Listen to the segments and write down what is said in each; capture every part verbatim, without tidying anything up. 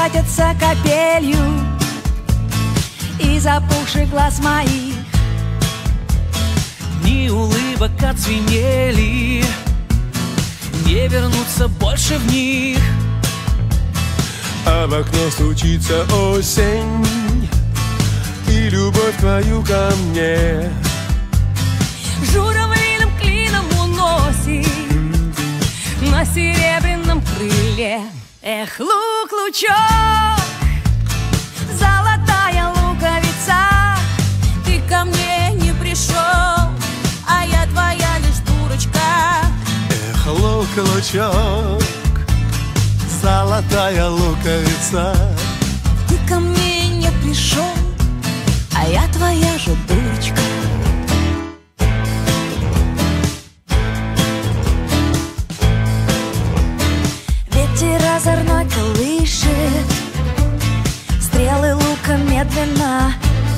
катятся капелью из опухших глаз моих. Дни улыбок оцвенели, не вернуться больше в них. А в окно стучится осень, и любовь твою ко мне журавлиным клином уносит на серебряном крыле. Эх, лук-лучок, золотая луковица, ты ко мне не пришел, а я твоя лишь дурочка. Эх, лук-лучок, золотая луковица, ты ко мне не пришел, а я твоя же дурочка. Ветер озорной колышет стрелы лука медленно.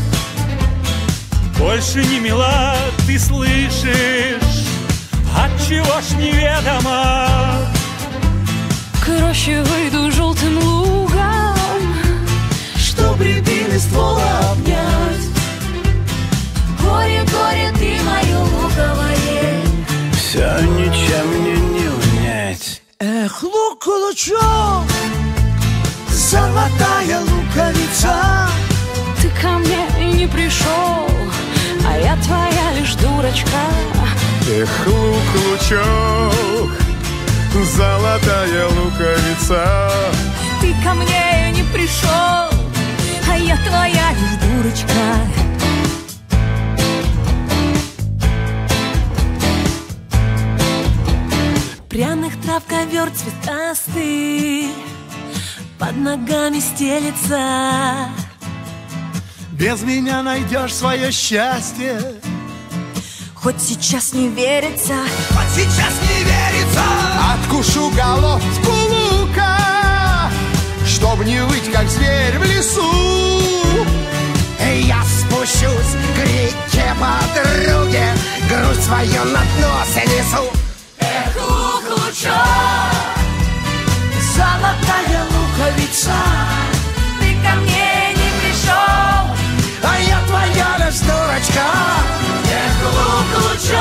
Больше не мила, ты слышишь, отчего ж неведомо. К роще выйду желтым лугом, чтоб рябины ствола обнять. Горе, горе, ты мое луковое, все ничем мне не унять. Эх, лук-лучок, золотая луковица, ты ко мне не пришел, а я твоя лишь дурочка. Эх, лук-лучок, золотая луковица, ты ко мне не пришел, а я твоя лишь дурочка. Пряных трав ковер цветастый под ногами стелется. без меня найдешь свое счастье. Хоть сейчас не верится, хоть сейчас не верится, откушу головку лука, чтоб не выть, как зверь в лесу. И я спущусь к реке подруге, грудь свою на дно несу. эх, лук-лучок, золотая луковица, ты ко мне не пришел, а я твоя лишь дурочка. эх, лук-лучок,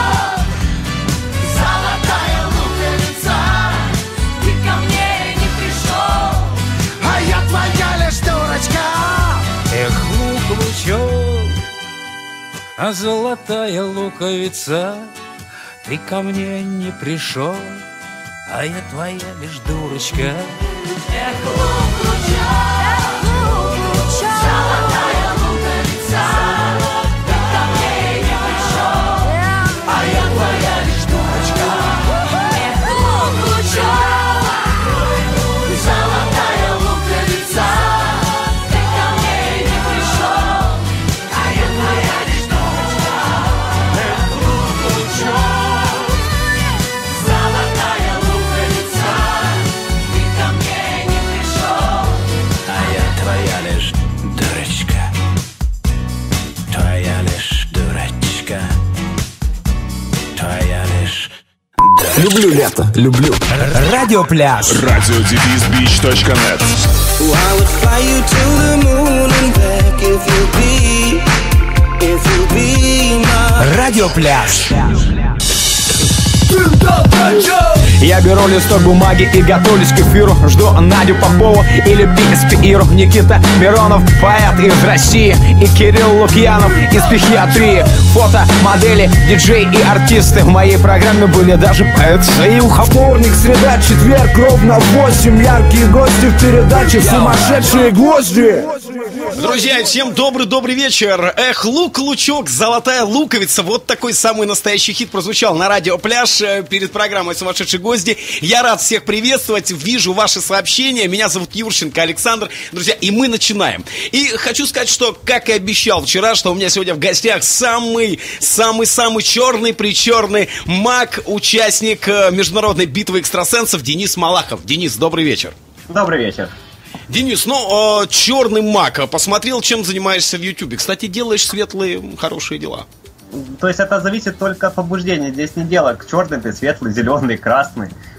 золотая луковица, ты ко мне не пришел, а я твоя лишь дурочка. Эх, лук-лучок, а золотая луковица, ты ко мне не пришел, а я твоя лишь дурочка. эх, лук-лучок, лук-лучок, золотая луковица, ты ко мне не пришел, а я твоя лишь дурочка. Эх, лук-лучок, золотая луковица, ты ко мне не пришел, а я твоя лишь дурочка. Эх, лук-лучок, золотая луковица, ты ко мне не пришел, а я твоя лишь дурочка. Твоя лишь дурочка. Твоя лишь дурочка. Люблю лето, люблю. Радиопляж. радио-бич точка нет. Радиопляж. Я беру листок бумаги и готовлюсь к эфиру. Жду Надю Попову или пи эс пи эр. Никита Миронов, поэт из России, и Кирилл Лукьянов из психиатрии. Фото, модели, диджей и артисты. В моей программе были даже поэты. Союха, вторник, среда, четверг, ровно в восемь. Яркие гости в передаче «Сумасшедшие гвозди». Друзья, всем добрый-добрый вечер. Эх, лук-лучок, золотая луковица. Вот такой самый настоящий хит прозвучал на радио Пляж перед программой «Сумасшедшие гвозди». Я рад всех приветствовать. Вижу ваши сообщения. Меня зовут Юрченко Александр. Друзья, и мы начинаем. И хочу сказать, что, как и обещал вчера, что у меня сегодня в гостях самый-самый-самый черный-причерный маг, участник международной битвы экстрасенсов Денис Малахов. Денис, добрый вечер. Добрый вечер. Денис, ну, э, черный маг, посмотрел, чем занимаешься в Ютубе. Кстати, делаешь светлые, хорошие дела. То есть это зависит только от побуждения. Здесь не дело, черный ты, светлый, зеленый, красный.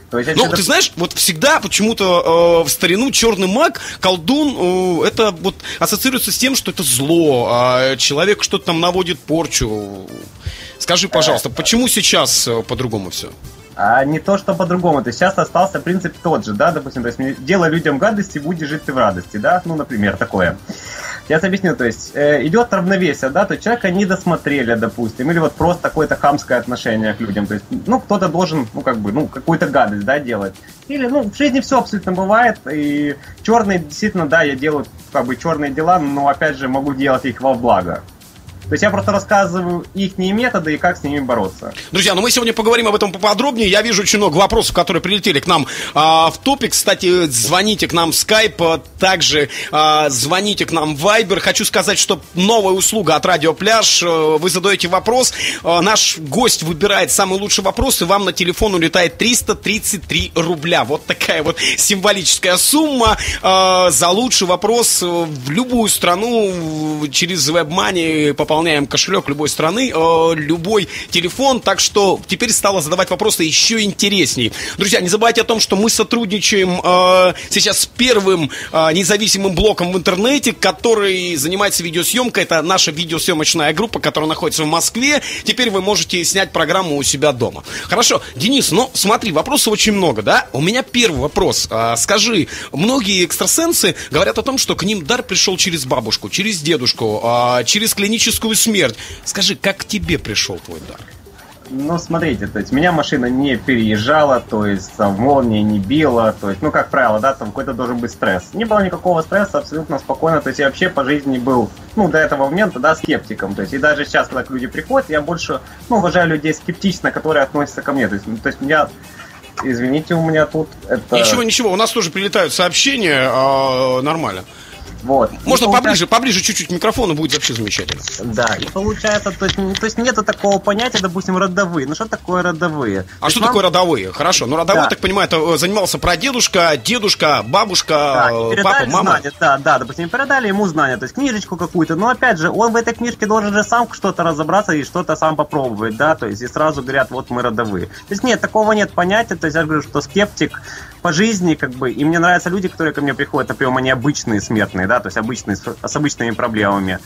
То есть, ну, это... ты знаешь, вот всегда почему-то э, в старину черный маг, колдун, э, это вот ассоциируется с тем, что это зло, а человек что-то там наводит порчу. Скажи, пожалуйста, почему сейчас э, по-другому все? А не то, что по-другому. То есть сейчас остался принцип тот же, да, допустим, то есть делай людям гадости, будешь жить ты в радости, да, ну, например, такое. Я объясню, то есть э, идет равновесие, да, то есть человека не досмотрели, допустим, или вот просто какое-то хамское отношение к людям, то есть, ну, кто-то должен, ну, как бы, ну, какую-то гадость, да, делать. Или, ну, в жизни все абсолютно бывает, и черные, действительно, да, я делаю, как бы, черные дела, но, опять же, могу делать их во благо. То есть я просто рассказываю их методы и как с ними бороться. Друзья, ну мы сегодня поговорим об этом поподробнее. Я вижу очень много вопросов, которые прилетели к нам а, в топик. Кстати, звоните к нам в Skype, также а, звоните к нам в Viber. Хочу сказать, что новая услуга от Радио Пляж. Вы задаете вопрос, а, наш гость выбирает самый лучший вопрос, и вам на телефон улетает триста тридцать три рубля. Вот такая вот символическая сумма а, за лучший вопрос в любую страну через WebMoney. Пополняем кошелек любой страны, э, любой телефон, так что теперь стало задавать вопросы еще интереснее. Друзья, не забывайте о том, что мы сотрудничаем э, сейчас с первым э, независимым блогом в интернете, который занимается видеосъемкой. Это наша видеосъемочная группа, которая находится в Москве. Теперь вы можете снять программу у себя дома. Хорошо, Денис, ну смотри, вопросов очень много, да? У меня первый вопрос. Э, скажи, многие экстрасенсы говорят о том, что к ним дар пришел через бабушку, через дедушку, э, через клиническую смерть. Скажи, как к тебе пришел твой дар? Ну, смотрите, то есть меня машина не переезжала, то есть там молния не била, то есть, ну, как правило, да, там какой-то должен быть стресс. Не было никакого стресса, абсолютно спокойно, то есть я вообще по жизни был, ну, до этого момента, да, скептиком, то есть и даже сейчас, когда люди приходят, я больше, ну, уважаю людей скептично, которые относятся ко мне, то есть, то есть меня, извините, у меня тут это... Ничего, ничего, у нас тоже прилетают сообщения, а, нормально. Вот. Можно и поближе, поближе чуть-чуть к микрофону, будет вообще замечательно. Да, и получается, то есть, то есть нету такого понятия, допустим, родовые. Ну что такое родовые? А то что вам... такое родовые? Хорошо, ну родовой, да. так понимаю, это занимался прадедушка, дедушка, бабушка, да, папа, мама. Знания, да, да, допустим, передали ему знания, то есть книжечку какую-то, но опять же, он в этой книжке должен же сам что-то разобраться и что-то сам попробовать, да, то есть и сразу говорят, вот мы родовые. То есть нет, такого нет понятия, то есть я говорю, что скептик по жизни, как бы, и мне нравятся люди, которые ко мне приходят, например, они обычные смертные, да, то есть обычные, с обычными проблемами.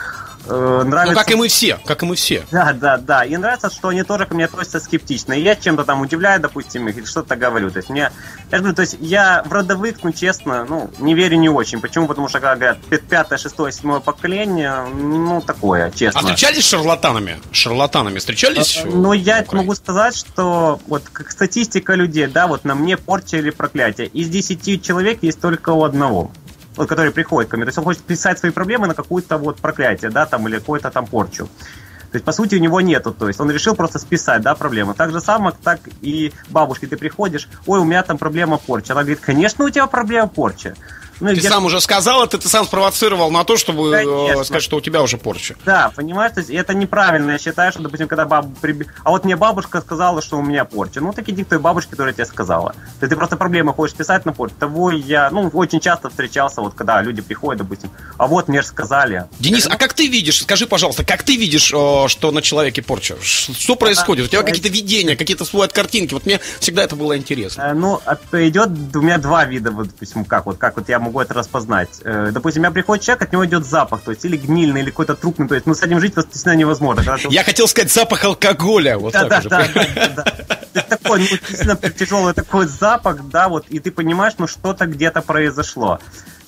Э, нравится... Ну, как и мы все, как и мы все. Да, да, да. И нравится, что они тоже ко мне относятся скептично. И я чем-то там удивляю, допустим, их или что-то говорю. То есть мне, я говорю, то есть я в родовых, ну, честно, ну, не верю не очень. Почему? Потому что, как говорят, пятое, шестое, седьмое поколение, ну, такое, честно. А встречались с шарлатанами? С шарлатанами встречались? Ну, я могу сказать, что вот как статистика людей, да, вот на мне порча или проклятие. Из десяти человек есть только у одного. Вот, который приходит ко мне, то есть он хочет писать свои проблемы на какую-то вот проклятие, да, там, или какую-то там порчу. То есть, по сути, у него нету, то есть он решил просто списать, да, проблемы. Так же самое, так и бабушке ты приходишь, ой, у меня там проблема порчи. Она говорит, конечно, у тебя проблема порчи. Ну, ты сам уже сказал, это ты сам спровоцировал на то, чтобы Конечно. сказать, что у тебя уже порча. Да, понимаешь, то есть это неправильно. Я считаю, что, допустим, когда баба приб... А вот мне бабушка сказала, что у меня порча. Ну, так иди к той бабушке, которая тебе сказала. То есть ты просто проблемы хочешь писать на порчу. Того я, ну, очень часто встречался, вот когда люди приходят, допустим, а вот мне же сказали. Денис, а как ты видишь, скажи, пожалуйста, как ты видишь, что на человеке порча? Что происходит? У тебя какие-то видения, какие-то всплывают картинки? Вот мне всегда это было интересно. Ну, идет у меня два вида, вот, допустим, как вот, как вот я могу это распознать. Допустим, у меня приходит человек, от него идет запах, то есть или гнильный, или какой-то трупный, то есть, ну, с этим жить действительно невозможно. Ты... Я хотел сказать запах алкоголя, вот да, так да, уже. Да, да, да, да. То есть такой, ну, действительно тяжелый такой запах, да, вот, и ты понимаешь, ну, что-то где-то произошло.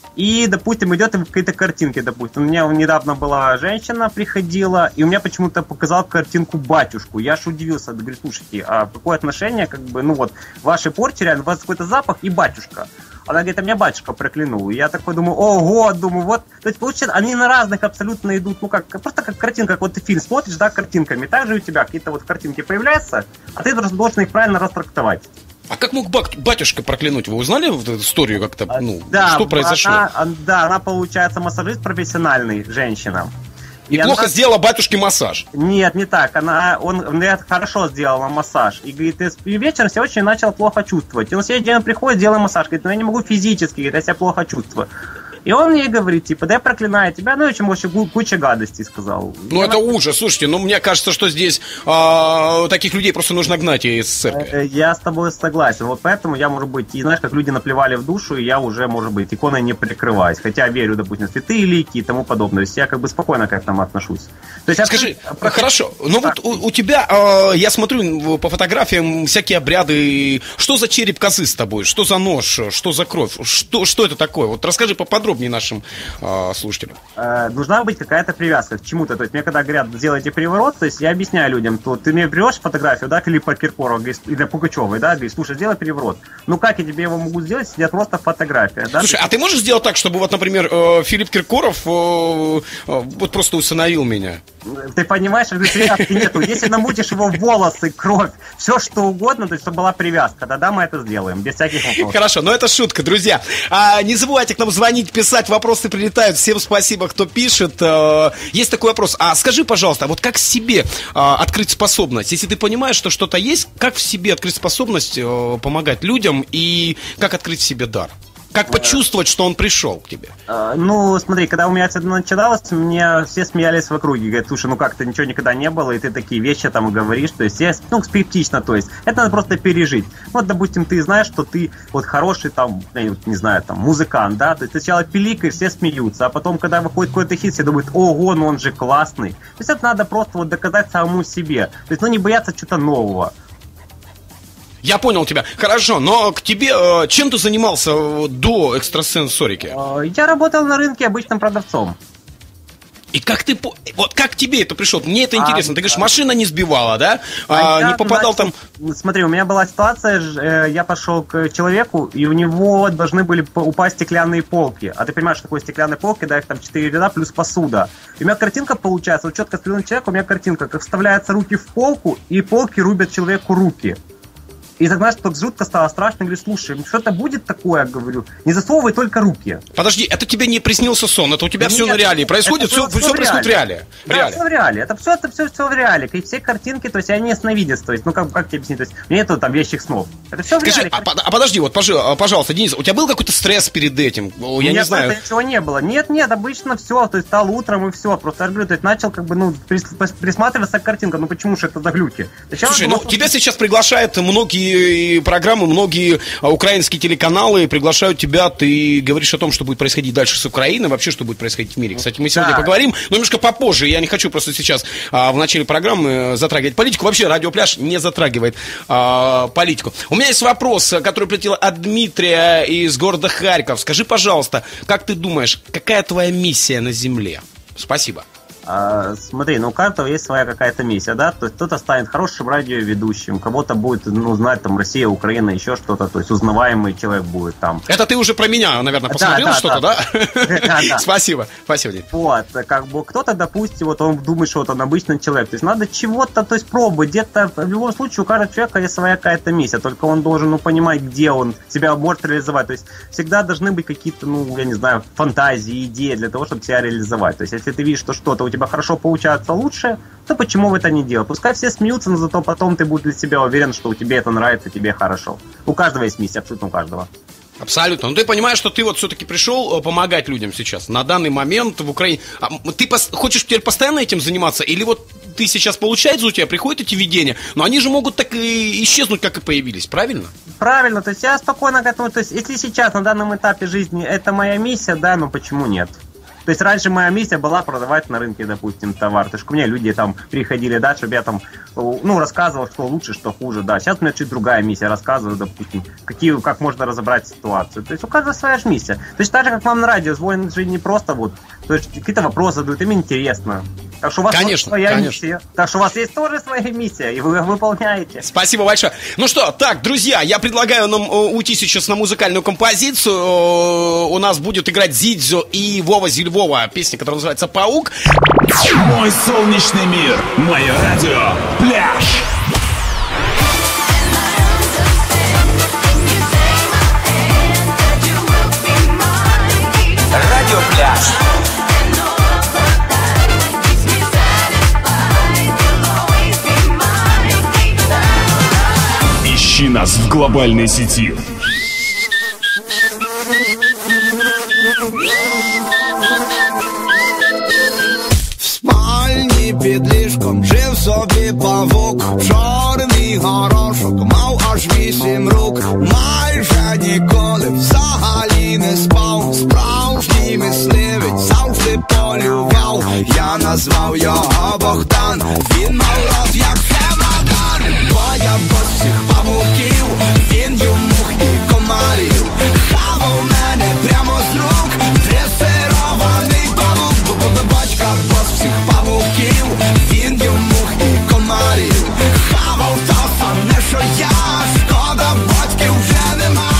И, допустим, идет какие-то картинки, допустим. У меня недавно была женщина, приходила, и у меня почему-то показал картинку батюшку. Я аж удивился, говорю, слушайте, а какое отношение, как бы, ну вот, вашей порчи, реально, у вас какой-то запах и батюшка. Она говорит, а меня батюшка проклянул. И я такой думаю, ого, думаю, вот. То есть, получается, они на разных абсолютно идут, ну как, просто как картинка, как вот ты фильм смотришь, да, картинками. Так же у тебя какие-то вот картинки появляются, а ты должен их правильно растрактовать. А как мог батюшка проклянуть? Вы узнали вот эту историю как-то? Ну, да, что произошло? Она, да, она, получается, массажист профессиональный, женщина. И, и плохо она... сделала батюшке массаж? Нет, не так. Она, он, он хорошо сделала массаж. И говорит, и вечером себя очень начал плохо чувствовать. И он следующий день приходит, делает массаж. Говорит, ну я не могу физически, говорит, я себя плохо чувствую. И он мне говорит, типа, да я проклинаю тебя, ну, еще, может, куча гадостей сказал. Ну, я это на... ужас, слушайте, ну, мне кажется, что здесь а, таких людей просто нужно гнать из церкви. Я с тобой согласен, вот поэтому я, может быть, и знаешь, как люди наплевали в душу, и я уже, может быть, иконой не прикрываюсь, хотя верю, допустим, в святые лики и тому подобное, то есть я как бы спокойно к этому отношусь. То есть, Скажи, про... хорошо, ну вот у, у тебя, э, я смотрю по фотографиям всякие обряды, что за череп козы с тобой, что за нож, что за кровь, что, что это такое? Вот расскажи поподробнее нашим э, слушателям. Э, нужна быть какая-то привязка к чему-то, то есть мне когда говорят, сделайте переворот, то есть я объясняю людям, то ты мне берешь фотографию, да, Филиппа Киркорова или Пугачевой, да, говоришь, слушай, сделай переворот. Ну как я тебе его могу сделать, если просто фотография, да? Слушай, а ты можешь сделать так, чтобы вот, например, э, Филипп Киркоров э, э, вот просто усыновил меня? Ты понимаешь, что привязки нету. Если намутишь его волосы, кровь, все что угодно, то есть чтобы была привязка, тогда мы это сделаем, без всяких вопросов. Хорошо, но это шутка, друзья. А, не забывайте к нам звонить, писать, вопросы прилетают. Всем спасибо, кто пишет. А, есть такой вопрос. А скажи, пожалуйста, вот как в себе а, открыть способность? Если ты понимаешь, что что-то есть, как в себе открыть способность а, помогать людям и как открыть в себе дар? Как почувствовать, что он пришел к тебе? Ну, смотри, когда у меня это начиналось, мне все смеялись в округе. Говорят, слушай, ну как-то ничего никогда не было, и ты такие вещи там говоришь. То есть, я, ну, скептично, то есть. Это надо просто пережить. Вот, допустим, ты знаешь, что ты вот хороший там, я не знаю, там, музыкант, да? То есть, ты сначала пиликаешь, все смеются, а потом, когда выходит какой-то хит, все думают, ого, ну он же классный. То есть, это надо просто вот доказать самому себе. То есть, ну, не бояться чего-то нового. Я понял тебя. Хорошо, но к тебе, э, чем ты занимался до экстрасенсорики? Я работал на рынке обычным продавцом. И как ты, вот как тебе это пришло? Мне это интересно. А, ты говоришь, а, машина не сбивала, да? А а, не попадал начал, там... Смотри, у меня была ситуация, я пошел к человеку, и у него должны были упасть стеклянные полки. А ты понимаешь, что такое стеклянные полки, да, их там четыре ряда плюс посуда. И у меня картинка получается, вот четко стрелянный человек, у меня картинка, как вставляются руки в полку, и полки рубят человеку руки. И так, знаешь, только жутко стало страшно. Говорю, слушай, что-то будет такое, говорю, не засовывай только руки. Подожди, это тебе не приснился сон, это у тебя Нет, все на реалии происходит, все, все, все происходит в реале. Да, реале. все в реале. Это все, это все, все в реале. И все картинки, то есть они сновидец, то есть, ну как, как тебе объяснить, то есть нету там вещих снов. Это все в Скажи, реале. А, а подожди, вот, пожалуйста, Денис, у тебя был какой-то стресс перед этим? Я Нет, не знаю. ничего не было. Нет, нет, обычно все, то есть стал утром и все. Просто я говорю, то есть начал как бы, ну, присматриваться к картинкам, ну почему же это за глюки? Сначала Слушай, было... ну тебя сейчас приглашают многие программы, многие украинские телеканалы приглашают тебя, ты говоришь о том, что будет происходить дальше с Украиной, вообще, что будет происходить в мире. Кстати, мы сегодня да. поговорим, но немножко попозже, я не хочу просто сейчас а, в начале программы затрагивать политику. Вообще, Радио Пляж не затрагивает а, политику. У меня есть вопрос, который прилетел от Дмитрия из города Харьков. Скажи, пожалуйста, как ты думаешь, какая твоя миссия на Земле? Спасибо. А, смотри, ну у каждого есть своя какая-то миссия, да, то есть кто-то станет хорошим радиоведущим, кого-то будет, ну, знать там Россия, Украина, еще что-то, то есть узнаваемый человек будет там. Это ты уже про меня, наверное, посмотрел да, да, что-то, да? да? да Спасибо, спасибо, Дим. Вот, как бы кто-то, допустим, вот он думает, что вот он обычный человек, то есть надо чего-то, то есть пробовать, где-то, в любом случае у каждого человека есть своя какая-то миссия, только он должен, ну, понимать, где он себя может реализовать, то есть всегда должны быть какие-то, ну, я не знаю, фантазии, идеи для того, чтобы себя реализовать, то есть если ты видишь, что что-то у тебя хорошо получается лучше, то почему бы это не делать? Пускай все смеются, но зато потом ты будешь для себя уверен, что у тебя это нравится, тебе хорошо. У каждого есть миссия, абсолютно у каждого. Абсолютно. Но ты понимаешь, что ты вот все-таки пришел помогать людям сейчас, на данный момент в Украине. А ты пос- хочешь теперь постоянно этим заниматься? Или вот ты сейчас получается, у тебя приходят эти видения, но они же могут так и исчезнуть, как и появились, правильно? Правильно, то есть я спокойно к этому, то есть если сейчас на данном этапе жизни это моя миссия, да, но почему нет? То есть раньше моя миссия была продавать на рынке, допустим, товар. То есть ко мне люди там приходили, да, чтобы я там, ну, рассказывал, что лучше, что хуже, да. Сейчас у меня чуть другая миссия, рассказываю, допустим, какие, как можно разобрать ситуацию. То есть у каждого своя же миссия. То есть так же, как вам на радио звонят же не просто вот, то есть какие-то вопросы задают, им интересно. Так что у вас конечно, своя конечно. миссия. Так что у вас есть тоже своя миссия, и вы ее выполняете. Спасибо большое. Ну что, так, друзья, я предлагаю нам уйти сейчас на музыкальную композицию. У нас будет играть Зидзо и Вова Зильвова. Песня, которая называется «Паук». Мой солнечный мир. Мое радио. Пляж. Радио Пляж. Ищи нас в глобальной сети. В спальні під ліжком жив собі павук, чорний горошок, мав аж вісім рук. Майже ніколи взагалі не спав, справжній мисливець завжди полював. Я назвав його Богдан, він мав рот як чемодан. Боявся всіх павуків, він йому і комарів. Хавав мене прямо з рук, дресирований павук. Батька бос всіх павуків, він йому і комарів. Хавав то саме, що я, шкода батьків вже нема.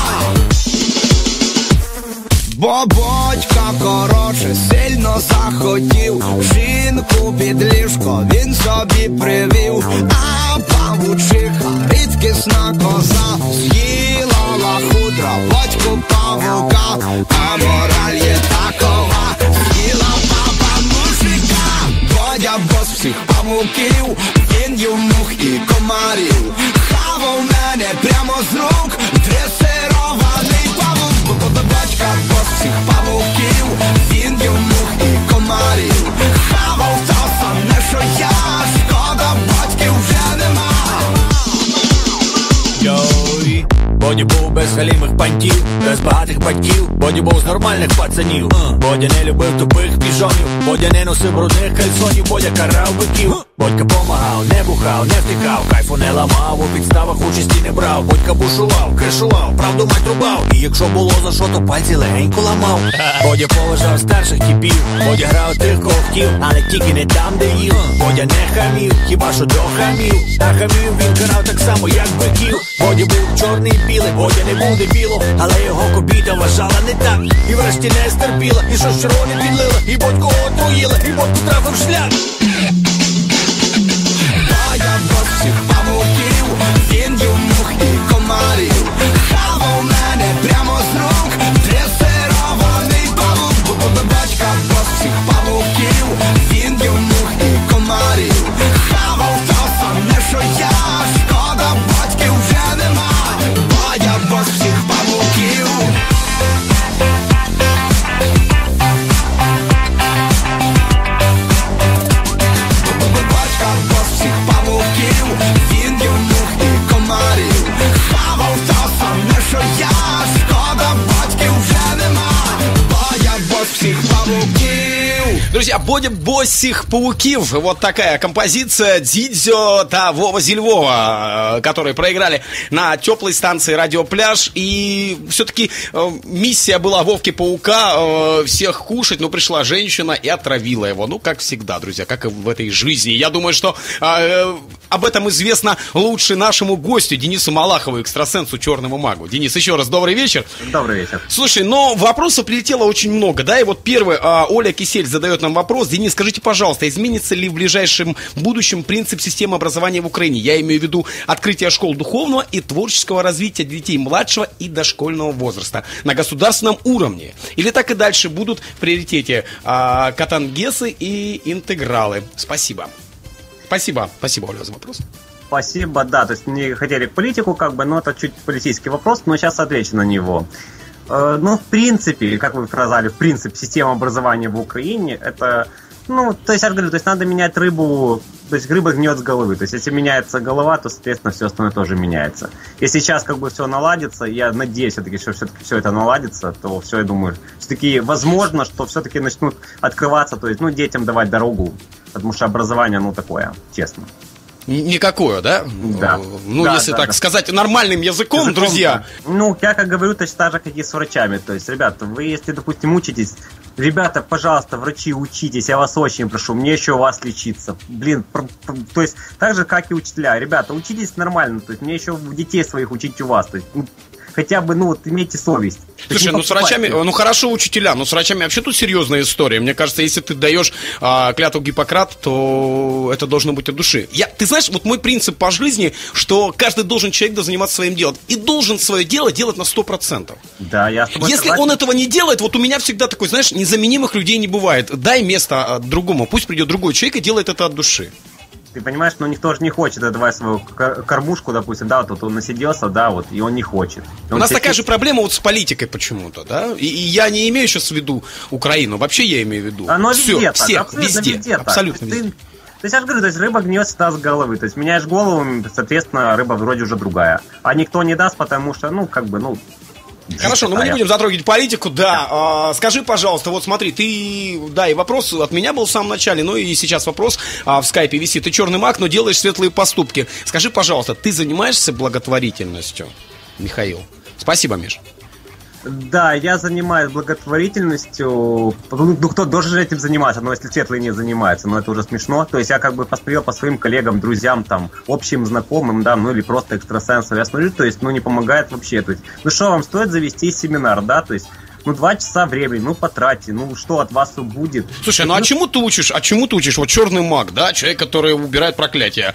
Бо батька, коротше, сильно захотів, жінку під ліжко він собі привів. А павучиха, рідкісна коза, з'їла лахудра, батьку павука. А мораль є такова, з'їла папа мужика. Бодя бос всіх павуків, він йому і комарів. Хавав мене прямо з рук, дресирований павук. Батька бос всіх павуків, він йому і комарів. Хавав то саме, що я, шкода батьків вже нема. Йой, Бодя був без галімих пантів, без багатих батьків. Бодя був з нормальних пацанів. Бодя не любив тупих піжонів, Бодя не носив брудних кальсонів, Бодя карав биків. Бодька помагав, не бухав, не втикав, кайфу не ламав, у підставах участі не брав. Бодька бушував, кришував, правду мать рубав. І якщо було за що, то пальці легенько ламав. Бодя поважав старших типів, Бодя грав тих, кого хотів, але тільки не там, де їв. Бодя не хамів, хіба що до хамів. А хамів він карав так само, як биків. Бодя був чорний і білий, Бодя не був дебілом, але його кобіта вважала не так. І врешті не стерпіла, і щось червоне підлила, і Бодьку отруїла, і Бодьку трафив шлях. Боя бос всіх павуків, він йому і комарів. Хавав мене прямо з рук, дресирований павук. Батька бос всіх павуків, він йому і комарів. Хавав то саме, що я, шкода батьків вже нема. Боя бос всіх павуків. Батька бос всіх павуків, він йому і комарів. Хавав то саме, що я, шкода батьків вже нема. Боя бос всіх павуків. Друзья, Бодя Боссих пауків. Вот такая композиция. Дидзё, да, Вова Зельвова, которые проиграли на теплой станции Радио Пляж. И все-таки э, миссия была Вовки Паука э, всех кушать, но пришла женщина и отравила его. Ну, как всегда, друзья, как и в этой жизни. Я думаю, что э, об этом известно лучше нашему гостю Денису Малахову, экстрасенсу, черному магу. Денис, еще раз добрый вечер. Добрый вечер. Слушай, но вопросов прилетело очень много, да, и вот первый, э, Оля Кисель задает нам вопрос. Денис, скажите, пожалуйста, изменится ли в ближайшем будущем принцип системы образования в Украине? Я имею в виду открытие школ духовного и творческого развития детей младшего и дошкольного возраста на государственном уровне. Или так и дальше будут в приоритете э, катангесы и интегралы? Спасибо. Спасибо, спасибо, Оля, за вопрос. Спасибо, да, то есть не хотели к политику, как бы, но это чуть политический вопрос, но сейчас отвечу на него. Э, ну, в принципе, как вы сказали, в принципе, система образования в Украине, это, ну, то есть, я же говорю, то есть надо менять рыбу, то есть рыба гниет с головы, то есть если меняется голова, то, соответственно, все остальное тоже меняется. Если сейчас, как бы, все наладится, я надеюсь, все-таки, что все-таки все это наладится, то все, я думаю, все-таки возможно, что все-таки начнут открываться, то есть, ну, детям давать дорогу, потому что образование, ну, такое, честно. Никакое, да? Да. Ну, да, если да, так да. сказать, нормальным языком, языком, друзья. Да. Ну, я как говорю, точно так же, как и с врачами. То есть, ребята, вы, если, допустим, учитесь, ребята, пожалуйста, врачи, учитесь, я вас очень прошу, мне еще у вас лечиться. Блин, про, про, то есть, так же, как и учителя. Ребята, учитесь нормально, то есть, мне еще детей своих учить у вас. То есть, хотя бы, ну, вот, имейте совесть. Слушай, ну с врачами, ну хорошо учителя, но с врачами вообще тут серьезная история. Мне кажется, если ты даешь а, клятву Гиппократа, то это должно быть от души. Я, ты знаешь, вот мой принцип по жизни, что каждый должен человек да, заниматься своим делом. И должен свое дело делать на сто процентов. Да, я с тобой Если согласен. он этого не делает, вот у меня всегда такой, знаешь, незаменимых людей не бывает. Дай место другому, пусть придет другой человек и делает это от души. ты понимаешь, но никто же не хочет отдавать свою кормушку, допустим, да, вот тут он насиделся, да, вот, и он не хочет. У нас такая же проблема вот с политикой почему-то, да, и, и я не имею сейчас в виду Украину, вообще я имею в виду. Оно Все, везде всех, так, абсолютно везде, везде абсолютно так. везде. Ты, то есть я же говорю, то есть рыба гнет всегда с головы, то есть меняешь голову, соответственно, рыба вроде уже другая. А никто не даст, потому что, ну, как бы, ну... Хорошо, но мы не будем затрагивать политику, да. А, скажи, пожалуйста, вот смотри, ты, да, и вопрос от меня был в самом начале, ну и сейчас вопрос а, в скайпе висит. Ты черный маг, но делаешь светлые поступки. Скажи, пожалуйста, ты занимаешься благотворительностью, Михаил? Спасибо, Миш. Да, я занимаюсь благотворительностью. Ну, кто должен этим заниматься, но если светлый не занимается, ну, это уже смешно. То есть я как бы посмотрел по своим коллегам, друзьям, там, общим знакомым, да, ну, или просто экстрасенсам. Я смотрю, то есть, ну, не помогает вообще. То есть, ну, что вам стоит завести семинар, да, то есть, ну, два часа времени, ну, потратьте, ну, что от вас будет? Слушай, ну, а чему ты учишь? А чему ты учишь? Вот черный маг, да, человек, который убирает проклятие,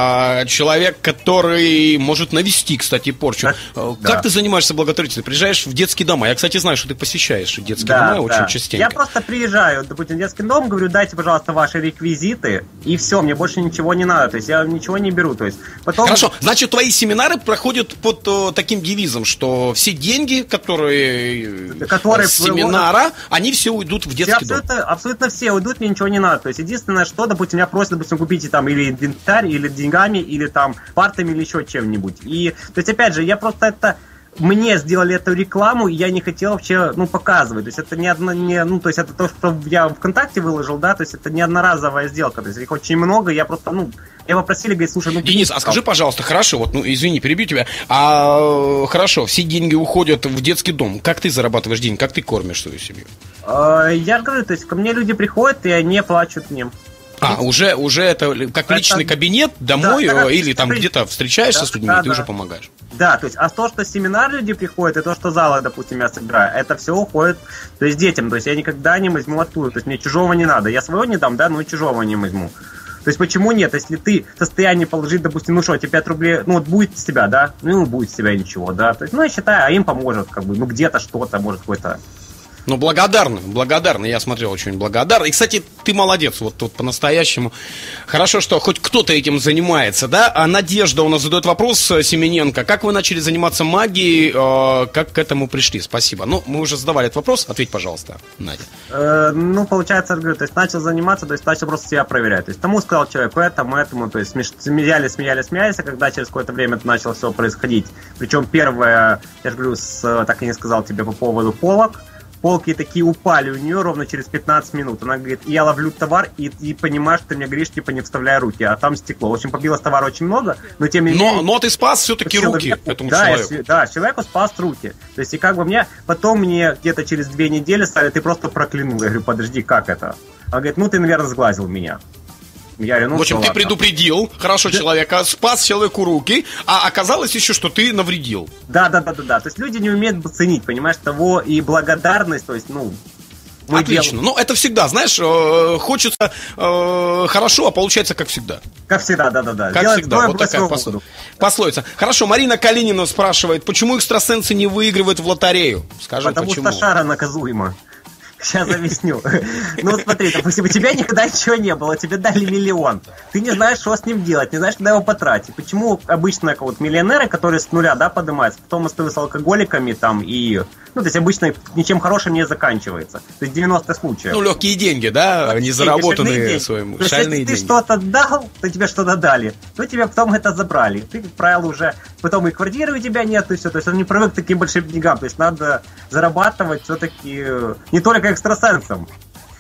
а человек, который может навести, кстати, порчу. Как да. ты занимаешься благотворительностью? Приезжаешь в детские дома. Я, кстати, знаю, что ты посещаешь детские да, дома да. очень частенько. Я просто приезжаю, допустим, в детский дом, говорю, дайте, пожалуйста, ваши реквизиты, и все, мне больше ничего не надо, то есть я ничего не беру, то есть потом... Хорошо, значит, твои семинары проходят под о, таким девизом, что все деньги, которые... которые с семинара, они все уйдут в детский все, дом. Абсолютно, абсолютно все уйдут, мне ничего не надо. То есть единственное, что, допустим, меня просят, допустим, купите там или инвентарь, или деньгами, или там партами, или еще чем-нибудь. И, то есть, опять же, я просто это... Мне сделали эту рекламу, и я не хотел вообще, ну, показывать. То есть это не одно, не, ну, то есть это то, что я ВКонтакте выложил, да, то есть это не одноразовая сделка, то есть их очень много, я просто, ну, я попросили, говорит, слушай, ну... Денис, а скажи, пожалуйста, хорошо, вот, ну, извини, перебью тебя, а, хорошо, все деньги уходят в детский дом, как ты зарабатываешь деньги, как ты кормишь свою семью? Я же говорю, то есть ко мне люди приходят, и они плачут мне. А, уже, уже это как личный это... кабинет домой, да, да, или там при... где-то встречаешься да, с людьми, да, и ты да. уже помогаешь. Да, то есть, а то, что семинар люди приходят, и то, что залы, допустим, я собираю, это все уходит, то есть, детям, то есть, я никогда не возьму оттуда, то есть, мне чужого не надо, я своего не дам, да, но и чужого не возьму. То есть, почему нет? Если ты в состоянии положить, допустим, ну что, тебе пять рублей, ну вот будет с тебя, да, ну будет с тебя ничего, да, то есть, ну я считаю, а им поможет, как бы, ну где-то что-то, может, какой-то... Ну, благодарны, благодарны, я смотрел, очень благодарны. И, кстати, ты молодец, вот тут по-настоящему. Хорошо, что хоть кто-то этим занимается, да? А Надежда у нас задает вопрос, Семененко. Как вы начали заниматься магией, э, как к этому пришли? Спасибо. Ну, мы уже задавали этот вопрос, ответь, пожалуйста, Надя. Э, ну, получается, я говорю, то есть начал заниматься, то есть начал просто себя проверять. То есть тому сказал человеку этому, этому, то есть смеялись, смеялись, смеялись, а когда через какое-то время это начало все происходить. Причем первое, я же говорю, с, так и не сказал тебе по поводу полок. Полки такие упали у нее ровно через пятнадцать минут. Она говорит, я ловлю товар и, и понимаешь, что ты мне говоришь, типа, не вставляй руки, а там стекло. В общем, побилось товара очень много, но тем не менее... Но, но ты спас все-таки руки человеку, этому да, человеку. Я, да, человеку спас руки. То есть, и как бы мне... Потом мне где-то через две недели стали, ты просто проклянул. Я говорю, подожди, как это? Она говорит, ну ты, наверное, сглазил меня. Я говорю, ну, в общем, ты ладно. предупредил, хорошо, да. человека, спас человеку руки, а оказалось еще, что ты навредил. Да, да, да, да, да. То есть люди не умеют ценить, понимаешь, того и благодарность, то есть, ну. Отлично. Дел... Ну, это всегда, знаешь, э, хочется э, хорошо, а получается как всегда. Как всегда, да, да, да. Как Делать всегда. Вот такая пословица. пословица. Хорошо, Марина Калинина спрашивает, почему экстрасенсы не выигрывают в лотерею? Скажи, Потому почему? Потому что шара наказуема. Сейчас объясню. Ну вот смотри, допустим, у тебя никогда ничего не было, тебе дали миллион. Ты не знаешь, что с ним делать, не знаешь, куда его потратить. Почему обычно вот миллионеры, которые с нуля, да, поднимаются, потом остаются алкоголиками там и... Ну, то есть обычно ничем хорошим не заканчивается. То есть девяносто случаев. Ну, легкие деньги, да, не заработанные своим. Шальные деньги. Если ты что-то дал, то тебе что-то дали, то тебе потом это забрали. Ты, как правило, уже потом и квартиры у тебя нет, и все. То есть он не привык к таким большим деньгам. То есть надо зарабатывать все-таки не только экстрасенсом.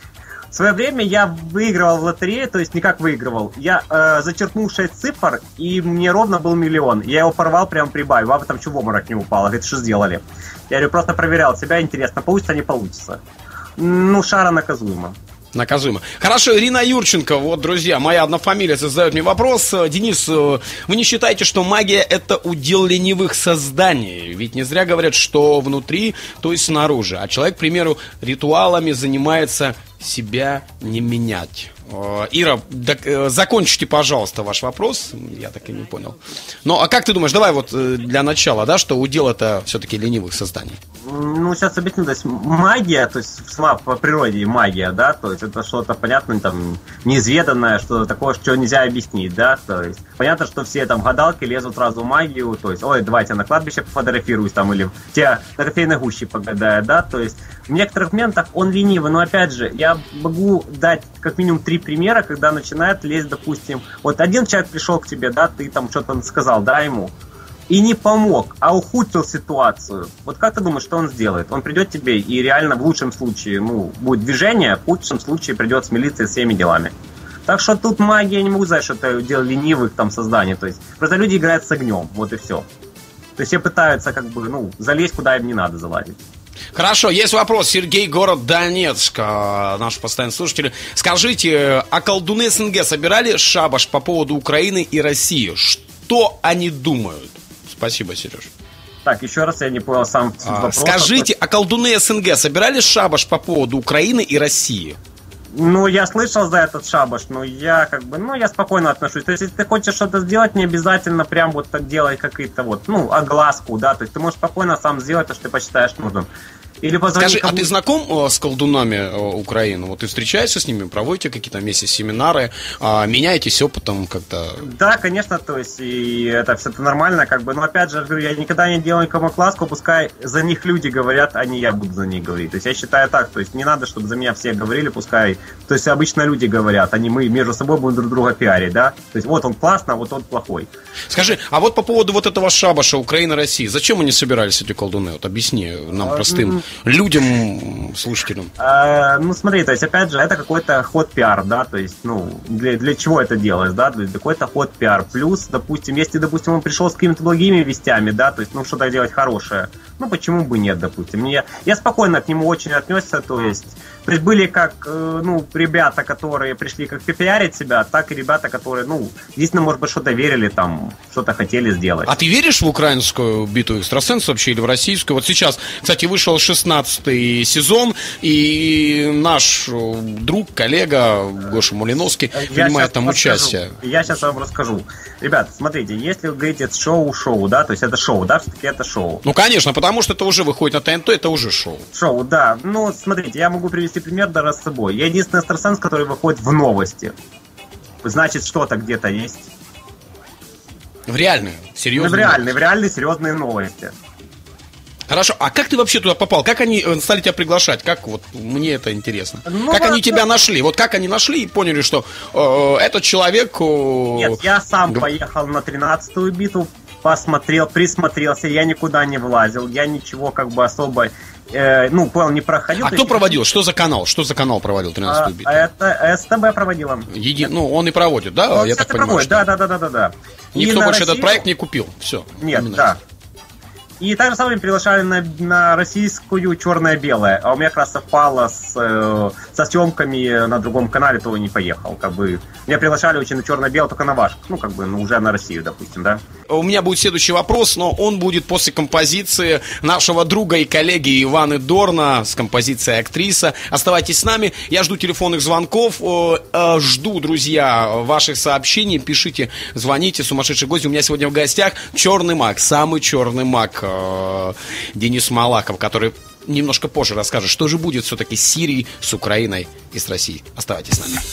В свое время я выигрывал в лотерею, то есть никак выигрывал. Я э, зачеркнул шесть цифр, и мне ровно был миллион. Я его порвал, прям прибавил. Баба там чего в обморок не упала. Говорит, что сделали? Я говорю, просто проверял себя, интересно, получится, не получится. Ну, шара наказуема. Наказуемо. Хорошо, Ирина Юрченко, вот, друзья, моя однофамилица задает мне вопрос. Денис, вы не считаете, что магия это удел ленивых созданий? Ведь не зря говорят, что внутри, то есть снаружи. А человек, к примеру, ритуалами занимается себя не менять? Ира, так, закончите, пожалуйста, ваш вопрос. Я так и не понял. Ну, а как ты думаешь, давай вот для начала, да, что удел это все-таки ленивых созданий? Ну, сейчас объясню, то есть магия, то есть сама по природе магия, да, то есть это что-то понятное, там, неизведанное, что-то такое, что нельзя объяснить, да, то есть понятно, что все там гадалки лезут сразу в магию, то есть, ой, давайте на кладбище пофотографируюсь, там, или те на кофейной гуще погадаю, да, то есть в некоторых моментах он ленивый, но опять же, я могу дать как минимум три примера, когда начинает лезть, допустим, вот один человек пришел к тебе, да, ты там что-то сказал, да, ему, и не помог, а ухудшил ситуацию. Вот как ты думаешь, что он сделает? Он придет к тебе и реально в лучшем случае, ну, будет движение, в худшем случае придет с милицией, с всеми делами. Так что тут магия, я не могу сказать, что это дело ленивых там созданий. То есть просто люди играют с огнем, вот и все. То есть все пытаются как бы, ну, залезть, куда им не надо залазить. Хорошо, есть вопрос. Сергей, город Донецк, наш постоянный слушатель. Скажите, а колдуны СНГ собирали шабаш по поводу Украины и России? Что они думают? Спасибо, Сереж. Так, еще раз, я не понял сам а, вопрос. Скажите, а колдуны СНГ собирали шабаш по поводу Украины и России? Ну, я слышал за этот шабаш, но я как бы, ну, я спокойно отношусь. То есть, если ты хочешь что-то сделать, не обязательно прям вот так делать какие-то вот, ну, огласку, да, то есть ты можешь спокойно сам сделать то, что ты посчитаешь нужным. Или Скажи, а ты знаком э, с колдунами э, Украины? Вот ты встречаешься с ними, проводите какие-то вместе семинары, э, меняетесь опытом как-то? Да, конечно, то есть и это все это нормально, как бы, но опять же, говорю, я никогда не делаю никому класску, пускай за них люди говорят, а не я буду за них говорить. То есть я считаю так, то есть не надо, чтобы за меня все говорили, пускай, то есть обычно люди говорят, а не мы между собой будем друг друга пиарить, да? То есть вот он классный, а вот он плохой. Скажи, а вот по поводу вот этого шабаша Украина-Россия, зачем они собирались, эти колдуны? Вот объясни нам простым людям, слушателям. А, ну, смотри, то есть, опять же, это какой-то ход пиар, да, то есть, ну, для, для чего это делать, да, то есть, какой-то ход пиар. Плюс, допустим, если, допустим, он пришел с какими-то благими вестями, да, то есть, ну, что-то делать хорошее, ну, почему бы нет, допустим. Я, я спокойно к нему очень отнесся, то есть, то есть, были как, ну, ребята, которые пришли как пиарить себя, так и ребята, которые, ну, действительно, может быть, что-то верили, там, что-то хотели сделать. А ты веришь в украинскую битву экстрасенсов вообще или в российскую? Вот сейчас, кстати, вышел шестнадцатый сезон, и наш друг, коллега Гоша Малиновский я принимает там расскажу. участие. Я сейчас вам расскажу. Ребят, смотрите, если вы говорите шоу-шоу, да, то есть это шоу, да, все-таки это шоу. Ну, конечно, потому что это уже выходит на ТНТ, это уже шоу. Шоу, да. Ну, смотрите, я могу привести пример даже с собой. Я единственный экстрасенс, который выходит в новости. Значит, что-то где-то есть. В реальные, серьезные? Ну, в реальные, в реальные, серьезные новости. Хорошо, а как ты вообще туда попал? Как они стали тебя приглашать? Как вот, мне это интересно. Ну, как они тебя нашли? Вот как они нашли и поняли, что э, этот человек... Э... Нет, я сам Г... поехал на тринадцатую битву, посмотрел, присмотрелся, я никуда не влазил, я ничего как бы особо... Э, ну, понял, не проходил. А кто есть... проводил? Что за канал? Что за канал проводил тринадцатую битву? А, это СТБ проводила. Еди... Ну, он и проводит, да? Он, я так понимаю, проводит. Что... Да, да, да, да, да. Никто больше Россию... этот проект не купил. Все. Нет, да. И так же самое приглашали на, на российскую черное-белое. А у меня как раз совпало с, э, со съемками на другом канале, то не поехал. Как бы меня приглашали очень на черно-белое, только на ваш. Ну, как бы, ну, уже на Россию, допустим, да. У меня будет следующий вопрос, но он будет после композиции нашего друга и коллеги Иваны Дорна с композицией «Актриса». Оставайтесь с нами. Я жду телефонных звонков. Жду, друзья, ваших сообщений. Пишите, звоните. Сумасшедший гость. У меня сегодня в гостях черный маг, самый черный маг Денис Малахов, который немножко позже расскажет, что же будет все-таки с Сирией, с Украиной и с Россией. Оставайтесь с нами.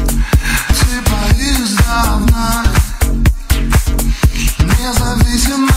Независимо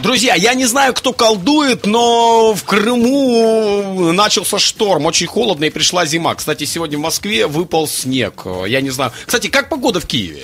друзья, я не знаю, кто колдует, но в Крыму начался шторм, очень холодно и пришла зима. Кстати, сегодня в Москве выпал снег. Я не знаю. Кстати, как погода в Киеве?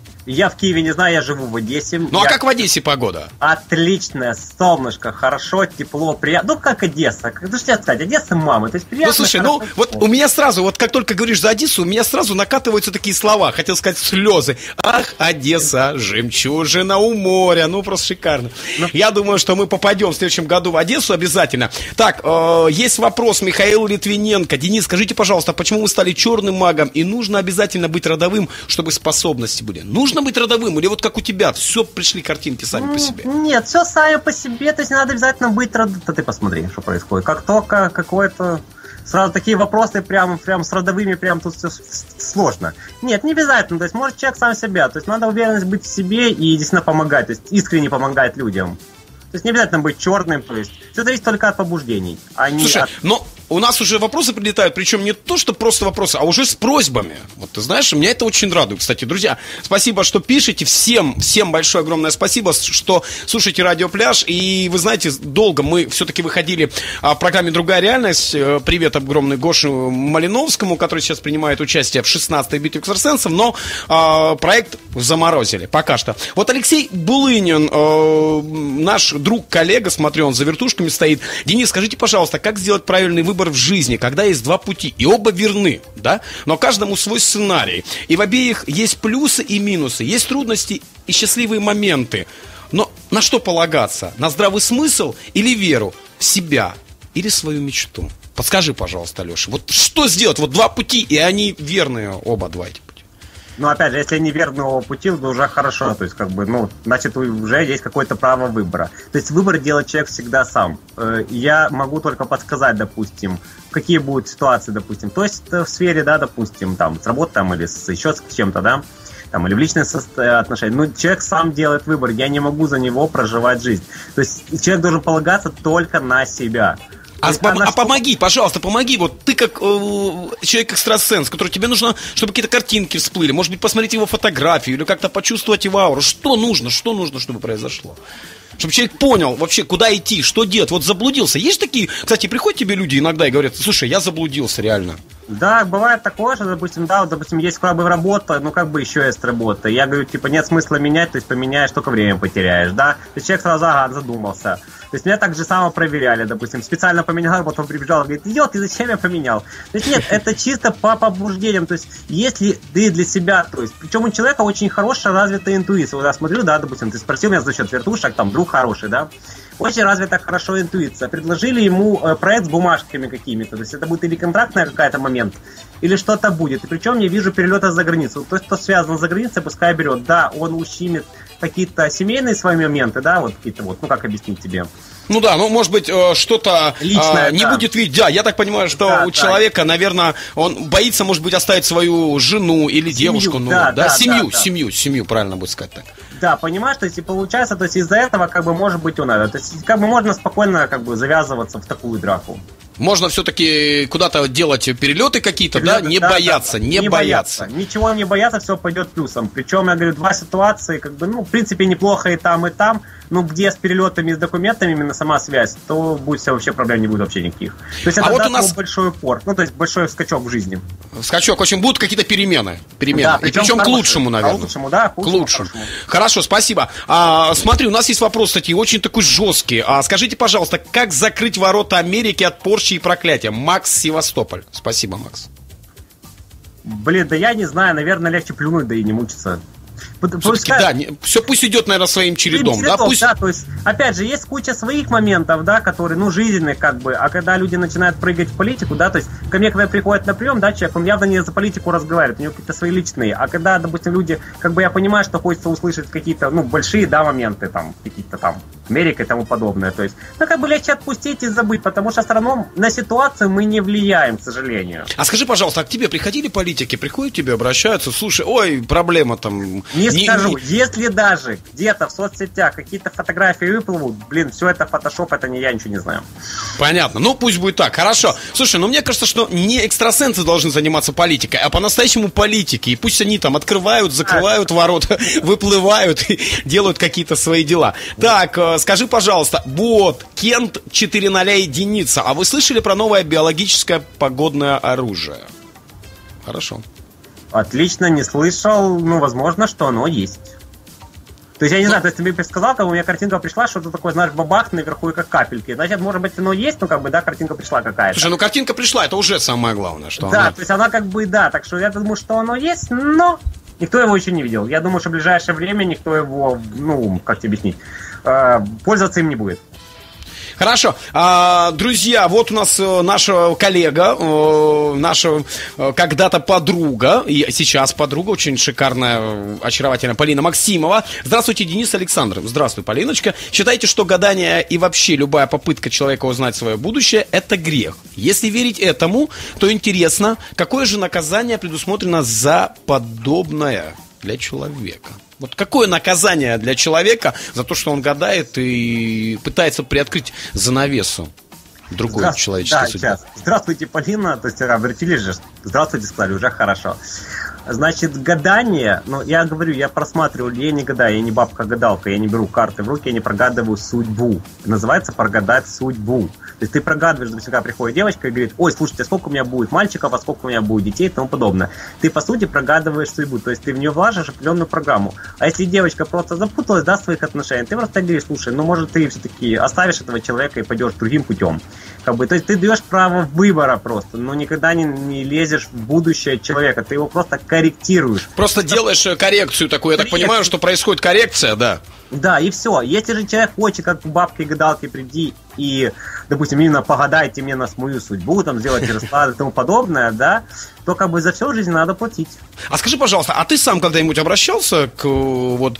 Я в Киеве не знаю, я живу в Одессе. Ну я... а как в Одессе погода? Отличная, солнышко, хорошо, тепло, приятно. Ну как Одесса, как же тебе сказать, Одесса мама, то есть приятно. Ну слушай, хорошо, ну вот у меня сразу, вот как только говоришь за Одессу, у меня сразу накатываются такие слова, хотел сказать слезы. Ах, Одесса, жемчужина у моря, ну просто шикарно. Ну, я думаю, что мы попадем в следующем году в Одессу обязательно. Так, э, есть вопрос Михаил Литвиненко. Денис, скажите, пожалуйста, почему вы стали черным магом и нужно обязательно быть родовым, чтобы способности были? Нужно быть родовым, или вот как у тебя, все пришли картинки сами по себе? Нет, все сами по себе, то есть не надо обязательно быть родовым. Да ты посмотри, что происходит. Как только какое-то... Сразу такие вопросы прям, прям с родовыми, прям тут все сложно. Нет, не обязательно, то есть может человек сам себя, то есть надо уверенность быть в себе и действительно помогать, то есть искренне помогать людям. То есть не обязательно быть черным, то есть все зависит только от побуждений, а не Слушай, от... но у нас уже вопросы прилетают, причем не то, что просто вопросы, а уже с просьбами. Вот ты знаешь, меня это очень радует. Кстати, друзья, спасибо, что пишете. Всем, всем большое огромное спасибо, что слушаете Радио Пляж. И вы знаете, долго мы все-таки выходили в программе «Другая реальность». Привет огромный Гоше Малиновскому, который сейчас принимает участие в шестнадцатой битве экстрасенсов, но э, проект заморозили пока что. Вот Алексей Булынин, э, наш друг, коллега, смотрю, он за вертушками стоит. Денис, скажите, пожалуйста, как сделать правильный выбор в жизни, когда есть два пути, и оба верны, да? Но каждому свой сценарий. И в обеих есть плюсы и минусы, есть трудности и счастливые моменты. Но на что полагаться? На здравый смысл или веру в себя? Или свою мечту? Подскажи, пожалуйста, Леша, вот что сделать? Вот два пути, и они верные оба два эти пути. Ну, опять же, если не верного пути, то уже хорошо. То есть, как бы, ну, значит, уже есть какое-то право выбора. То есть, выбор делает человек всегда сам. Я могу только подсказать, допустим, какие будут ситуации, допустим. То есть, в сфере, да, допустим, там, с работой там, или с, еще с чем-то, да, там, или в личных отношениях. Ну, человек сам делает выбор. Я не могу за него проживать жизнь. То есть, человек должен полагаться только на себя. А, пом- а помоги, пожалуйста, помоги. Вот ты как э, человек-экстрасенс, который тебе нужно, чтобы какие-то картинки всплыли. Может быть, посмотреть его фотографию или как-то почувствовать его ауру. Что нужно, что нужно, чтобы произошло? Чтобы человек понял вообще, куда идти, что делать. Вот заблудился. Есть такие, кстати, приходят тебе люди иногда и говорят: слушай, я заблудился реально. Да, бывает такое, что, допустим, да, вот, допустим, есть как бы работа, ну как бы еще есть работа. Я говорю, типа, нет смысла менять, то есть поменяешь, только время потеряешь, да. То есть человек сразу, ага, задумался. То есть меня так же само проверяли, допустим, специально поменял, потом прибежал и говорит: идет, ты зачем я поменял? То есть нет, это чисто по побуждениям, то есть если ты для себя, то есть, причем у человека очень хорошая развитая интуиция. Вот я смотрю, да, допустим, ты спросил меня за счет вертушек, там, друг хороший, да, очень развита хорошо интуиция. Предложили ему э, проект с бумажками какими-то, то есть это будет или контрактная какая-то момент, или что-то будет. И причем я вижу перелеты за границу. То есть, кто связан за границей, пускай берет. Да, он ущемит какие-то семейные свои моменты, да, вот какие-то вот, ну как объяснить тебе? Ну да, ну может быть что-то личное, а, не да. будет видеть. Да, я так понимаю, что да, у да. человека, наверное, он боится, может быть, оставить свою жену или семью, девушку, ну да, да, да семью, да, семью, да. семью, правильно будет сказать так. Да, понимаешь, то есть и получается, то есть из-за этого как бы может быть он надо, то есть как бы можно спокойно как бы завязываться в такую драку. Можно все-таки куда-то делать перелеты какие-то, перелеты, да, не да, бояться, да, не, не бояться. бояться. Ничего не бояться, все пойдет плюсом. Причем, я говорю, два ситуации, как бы, ну, в принципе, неплохо и там, и там. Ну, где с перелетами, с документами именно сама связь, то будет все, вообще проблем не будет вообще никаких. То есть это а вот у нас большой упор, ну, то есть большой скачок в жизни. Скачок, в общем, будут какие-то перемены. перемены. Да, причем, и причем к лучшему, наверное. К лучшему, да, к лучшему. К лучшему. Хорошо, спасибо. А, смотри, у нас есть вопрос, кстати, очень такой жесткий. А, скажите, пожалуйста, как закрыть ворота Америки от порчи и проклятия? Макс, Севастополь. Спасибо, Макс. Блин, да я не знаю, наверное, легче плюнуть, да и не мучиться. Пускай... Да, не, все пусть идет, наверное, своим чередом, чередом да, пусть... да, то есть, опять же, есть куча своих моментов, да, которые, ну, жизненных, как бы, а когда люди начинают прыгать в политику, да, то есть, ко мне, когда приходит на прием, да, человек, он явно не за политику разговаривает, у него какие-то свои личные, а когда, допустим, люди, как бы, я понимаю, что хочется услышать какие-то, ну, большие, да, моменты, там, какие-то там, Америка и тому подобное, то есть, ну, как бы, легче отпустить и забыть, потому что, все равно, на ситуацию мы не влияем, к сожалению. А скажи, пожалуйста, а к тебе приходили политики, приходят к тебе, обращаются, слушай, ой, проблема там, не Не- скажу, не- если даже где-то в соцсетях какие-то фотографии выплывут, блин, все это фотошоп, это не я, ничего не знаю. Понятно. Ну, пусть будет так. Хорошо. Слушай, ну мне кажется, что не экстрасенсы должны заниматься политикой, а по-настоящему политики. И пусть они там открывают, закрывают ворота, выплывают и делают какие-то свои дела. Так, э, скажи, пожалуйста, вот, Кент четыре ноль единица. А вы слышали про новое биологическое погодное оружие? Хорошо. Отлично, не слышал, ну, возможно, что оно есть. То есть, я не знаю, то есть ты мне сказал, как у меня картинка пришла, что-то такое, знаешь, бабах наверху и как капельки. Значит, может быть, оно есть, но как бы, да, картинка пришла какая-то. Слушай, ну картинка пришла, это уже самое главное, что Да, она... то есть она как бы, да, так что я думаю, что оно есть, но никто его еще не видел. Я думаю, что в ближайшее время никто его, ну, как тебе объяснить, э, пользоваться им не будет. Хорошо. А, друзья, вот у нас э, наша коллега, э, наша э, когда-то подруга, и сейчас подруга, очень шикарная, э, очаровательная Полина Максимова. Здравствуйте, Денис Александров. Здравствуй, Полиночка. Считаете, что гадание и вообще любая попытка человека узнать свое будущее – это грех? Если верить этому, то интересно, какое же наказание предусмотрено за подобное для человека? Вот какое наказание для человека за то, что он гадает и пытается приоткрыть занавесу другой Здра... человеческой да, судьбы? сейчас. Здравствуйте, Полина. То есть обратились же. Здравствуйте, сказали, уже хорошо. Значит, гадание, ну, я говорю, я просматриваю, я не гадаю, я не бабка-гадалка, я не беру карты в руки, я не прогадываю судьбу. Называется прогадать судьбу. То есть ты прогадываешь, допустим, когда приходит девочка и говорит, ой, слушайте, а сколько у меня будет мальчиков, а сколько у меня будет детей и тому подобное. Ты, по сути, прогадываешь судьбу, то есть ты в нее вложишь определенную программу. А если девочка просто запуталась, да, в своих отношениях, ты просто говоришь, слушай, ну, может, ты все-таки оставишь этого человека и пойдешь другим путем. Как бы, то есть ты даешь право выбора просто, но никогда не, не лезешь в будущее человека, ты его просто корректируешь. Просто делаешь коррекцию такую, я так понимаю, что происходит коррекция, да? Да, и все. Если же человек хочет, как бабки-гадалки, приди и, допустим, именно погадайте мне на мою судьбу, там, сделайте расклады и тому подобное, да, то как бы за всю жизнь надо платить. А скажи, пожалуйста, а ты сам когда-нибудь обращался к вот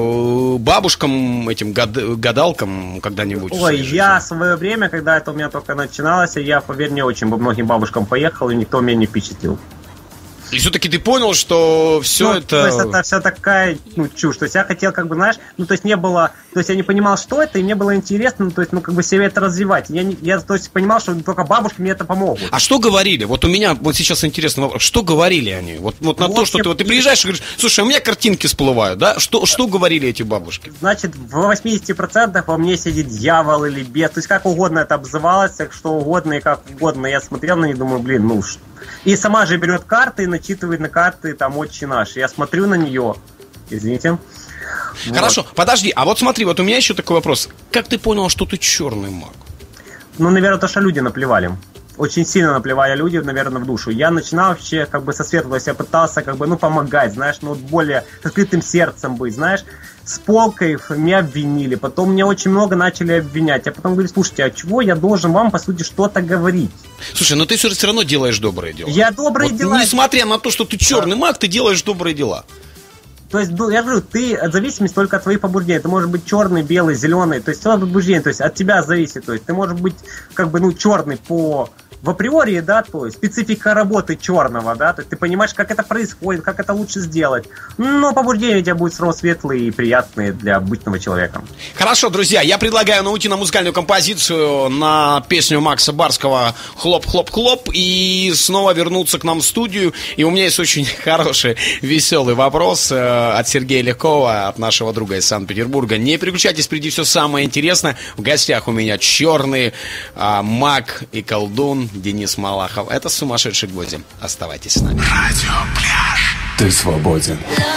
бабушкам, этим гад- гадалкам когда-нибудь? Ой, я в свое время, когда это у меня только начиналось, я, поверь мне, очень по многим бабушкам поехал, и никто меня не впечатлил. И все-таки ты понял, что все ну, это... То есть это вся такая, ну, чушь. То есть я хотел, как бы, знаешь, ну, то есть не было... То есть я не понимал, что это, и мне было интересно, ну, то есть, ну, как бы себе это развивать. Я, не, я то есть, понимал, что только бабушки мне это помогут. А что говорили? Вот у меня вот сейчас интересный вопрос. Что говорили они? Вот, вот на вот то, что я... ты, вот, ты приезжаешь и говоришь, слушай, у меня картинки всплывают, да? Что, что говорили эти бабушки? Значит, в восемьдесят процентов во мне сидит дьявол или бес. То есть как угодно это обзывалось, как что угодно и как угодно. Я смотрел на них, думаю, блин, ну что... И сама же берет карты и начитывает на карты там «Отче наш». Я смотрю на нее, извините. Хорошо, вот. Подожди, а вот смотри, вот у меня еще такой вопрос. Как ты понял, что ты черный маг? Ну, наверное, то, что люди наплевали. Очень сильно наплевали люди, наверное, в душу. Я начинал вообще как бы со светлого, я пытался как бы, ну, помогать, знаешь, ну, вот более открытым сердцем быть, знаешь. С полкой меня обвинили, потом меня очень много начали обвинять. Я потом говорю, слушайте, а чего я должен вам, по сути, что-то говорить? Слушай, но ты все равно делаешь добрые дела. Я добрые вот, дела... Несмотря на то, что ты черный да. маг, ты делаешь добрые дела. То есть, я говорю, ты от зависимости только от твоих побуждений. Ты можешь быть черный, белый, зеленый. То есть, все побуждение, то есть, от тебя зависит. То есть, ты можешь быть, как бы, ну, черный по... В априори, да, то есть специфика работы черного, да, то есть ты понимаешь, как это происходит, как это лучше сделать. Но побуждения у тебя будут сразу светлые и приятные для обычного человека. Хорошо, друзья, я предлагаю уйти на музыкальную композицию на песню Макса Барского «Хлоп-хлоп-хлоп» и снова вернуться к нам в студию. И у меня есть очень хороший, веселый вопрос от Сергея Легкова, от нашего друга из Санкт-Петербурга. Не переключайтесь, впереди все самое интересное. В гостях у меня черный а, маг и колдун Денис Малахов. Это «Сумасшедшие гвозди». Оставайтесь с нами. Радио Пляж. Ты свободен.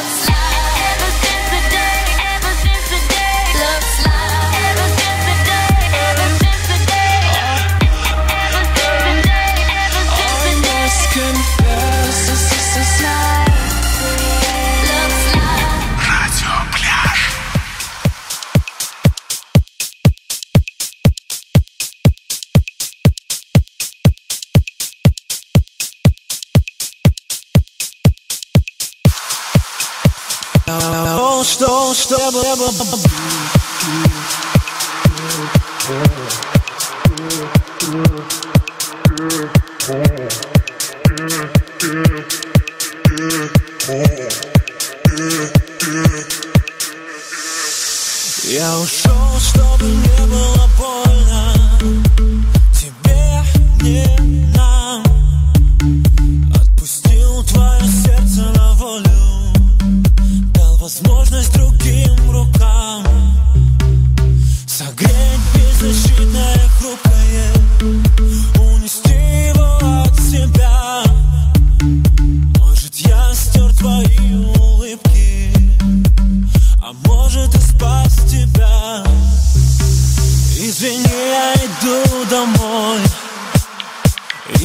Что, что, что,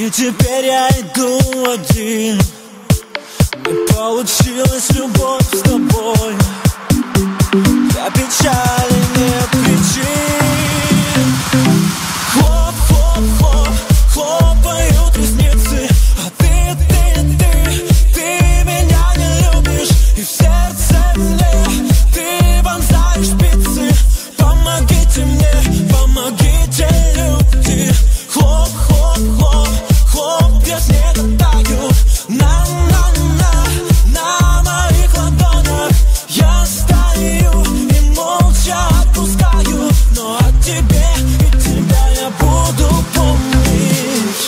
И теперь я иду один. Не получилась любовь с тобой. Для печали нет причин. Хлоп, хлоп, хлоп, хлопают ресницы. А ты, ты, ты, ты меня не любишь. И в сердце мне ты вонзаешь спицы. Помогите мне, помогите, люди. Хлоп, хлоп, хлоп, хлоп, я снега таю. На, на, на, на моих ладонях я стою и молча отпускаю. Но о тебе и тебя я буду помнить.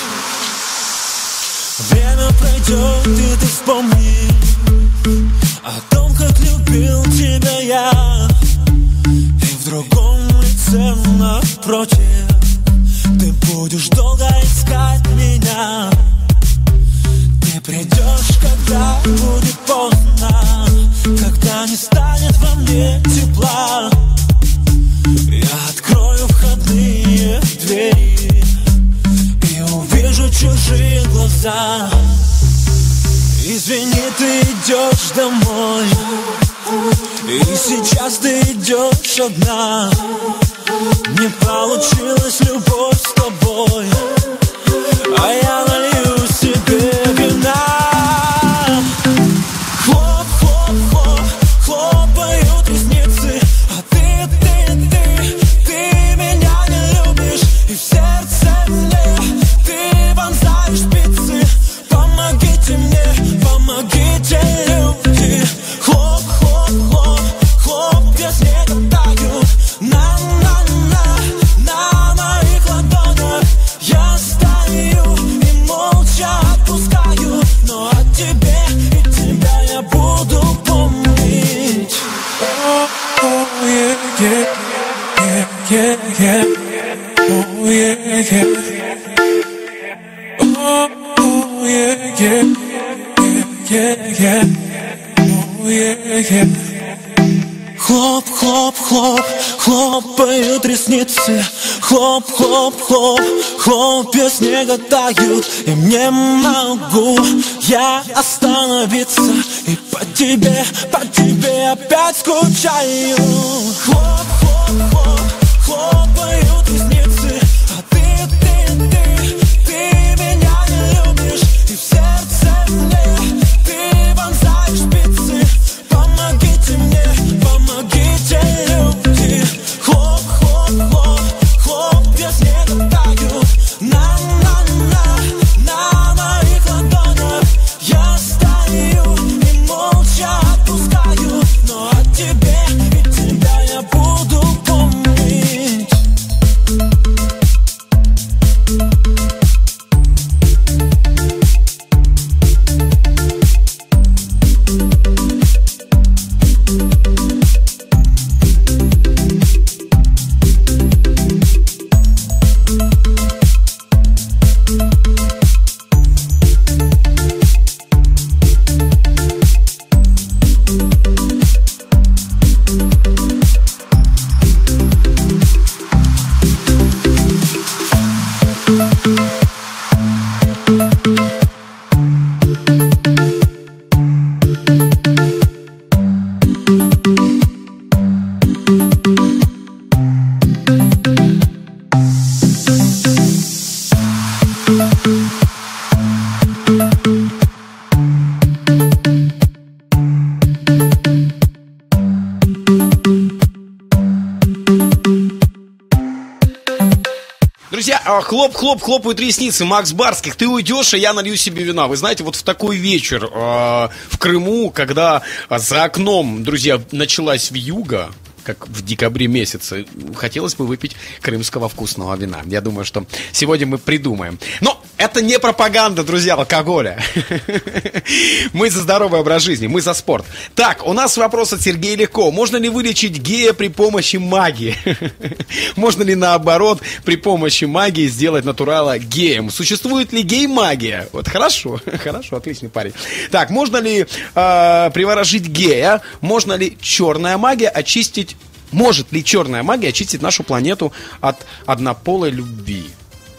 Время пройдет, и ты вспомни о том, как любил тебя я. И в другом лице напротив ты будешь долго искать меня. Ты придешь, когда будет поздно, когда не станет во мне тепла. Я открою входные двери и увижу чужие глаза. Извини, ты идешь домой, и сейчас ты идешь одна. Не получилась любовь с тобой, а я налью себе вина. Хлоп, хлоп, хлоп, хлопают ресницы. А ты, ты, ты, ты меня не любишь. И в сердце мне ты вонзаешь спицы. Помогите мне, помогите, люди. Хлоп, хлоп, хлоп, хлоп, я снега таю. На, на, на, на моих ладонях я стою и молча отпускаю. Но о тебе и тебя я буду помнить. Oh, oh, yeah, yeah, yeah, yeah, yeah. Oh, yeah, yeah. Oh, oh, yeah, yeah, yeah, yeah, yeah. Oh, yeah, yeah. Хлоп, хлоп, хлоп, хлопают ресницы. Хлоп, хлоп, хлоп, хлопья снега тают. И не могу я остановиться. И по тебе, по тебе опять скучаю. Хлоп, хлоп, хлоп, хлопают ресницы. А ты, ты, ты, ты меня не любишь. И в сердце мне ты вонзаешь спицы. Помогите мне, помогите, люди. Хлоп, хлоп, хлоп, хлоп, я снега таю. На, на, на, на моих ладонях я стою и молча отпускаю. Но о тебе и тебя я буду помнить. Друзья, хлоп-хлоп, хлопают ресницы. Макс Барских, ты уйдешь, а я налью себе вина. Вы знаете, вот в такой вечер э, в Крыму, когда за окном, друзья, началась вьюга, как в декабре месяце, хотелось бы выпить крымского вкусного вина. Я думаю, что сегодня мы придумаем. Но это не пропаганда, друзья, алкоголя. Мы за здоровый образ жизни, мы за спорт. Так, у нас вопрос от Сергея Легко. Можно ли вылечить гея при помощи магии? Можно ли, наоборот, при помощи магии сделать натурала геем? Существует ли гей-магия? Вот хорошо, хорошо, отличный парень. Так, можно ли э, приворожить гея? Можно ли черная магия очистить? Может ли черная магия очистить нашу планету от однополой любви?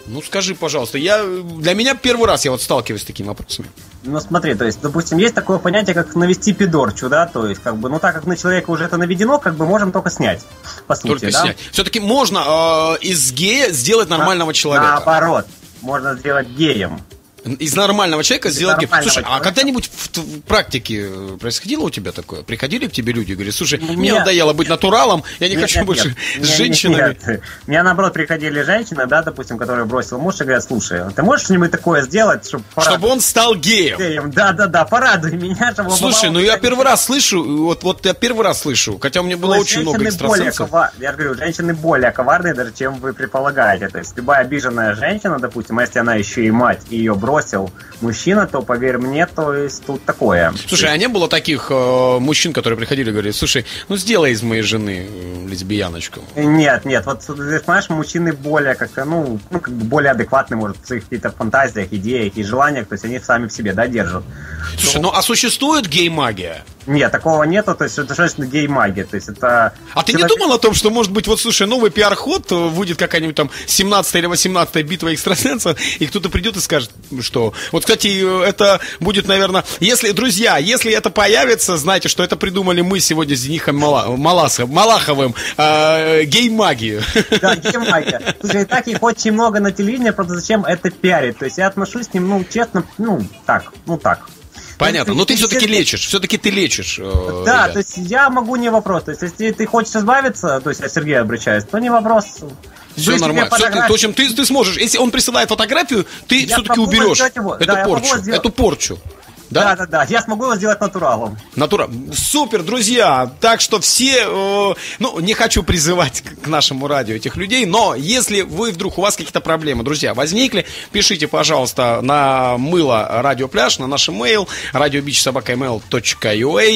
Ну, скажи, пожалуйста, я, для меня первый раз я вот сталкиваюсь с такими вопросами. Ну, смотри, то есть, допустим, есть такое понятие, как навести пидорчу, да, то есть, как бы, ну, так как на человека уже это наведено, как бы, можем только снять, по сути, Только да? снять. Все-таки можно э, из гея сделать нормального На, человека. Наоборот, можно сделать геем. Из нормального человека Из сделать... нормального Слушай, человека. а когда-нибудь в, в практике происходило у тебя такое? Приходили к тебе люди и говорили, слушай, Нет. мне надоело быть натуралом, я не Нет, хочу нет, больше нет. с Нет, женщинами. нет, нет. Меня, наоборот, приходили женщины, да, допустим, которые бросил муж, и говорят, слушай, ты можешь что-нибудь такое сделать, чтобы... Чтобы он стал геем. геем? Да-да-да, порадуй меня, чтобы... Слушай, ну я первый раз слышу, вот, вот я первый раз слышу, хотя у меня было очень много экстрасенсов. Более, я же говорю, женщины более коварные, даже чем вы предполагаете. То есть любая обиженная женщина, допустим, если она еще и мать, и ее бросил мужчина, то, поверь мне, то есть тут такое. Слушай, а не было таких э, мужчин, которые приходили и говорили, слушай, ну сделай из моей жены э, лесбияночку? Нет, нет, вот ты знаешь, мужчины более как ну, ну как бы более адекватны, может, в своих каких-то фантазиях, идеях и желаниях, то есть они сами в себе, да, держат. Слушай, ну, ну а существует гей-магия? Нет, такого нету, то есть это что значит гей-магия, то есть это... А ты человек... не думал о том, что, может быть, вот, слушай, новый пиар-ход, выйдет какая-нибудь там семнадцатая или восемнадцатая битва экстрасенсов, и кто-то придет и скажет, что... Вот, кстати, это будет, наверное... Если, друзья, если это появится, знайте, что это придумали мы сегодня с Денисом Мала... Маласов... Малаховым. Э, гей-магию. Да, гей-магия. Слушай, и так их очень много на телевидении, просто зачем это пиарить? То есть я отношусь к ним, ну, честно, ну, так, ну, так. Понятно, но ты все-таки лечишь, все-таки ты лечишь. Э, да, ребят. то есть я могу, не вопрос. То есть если ты хочешь избавиться, то есть я Сергею обращаюсь, то не вопрос. Все нормально. Все, ты, в общем, ты, ты сможешь. Если он присылает фотографию, ты я все-таки уберешь его, эту, да, порчу, сделать... эту порчу. Да? да, да, да. Я смогу его сделать натуралом. Натура. Супер, друзья. Так что все, э, ну, не хочу призывать к нашему радио этих людей, но если вы вдруг, у вас какие-то проблемы, друзья, возникли, пишите, пожалуйста, на мыло Радио Пляж, на наш имейл радиобич собака имейл точка ю а,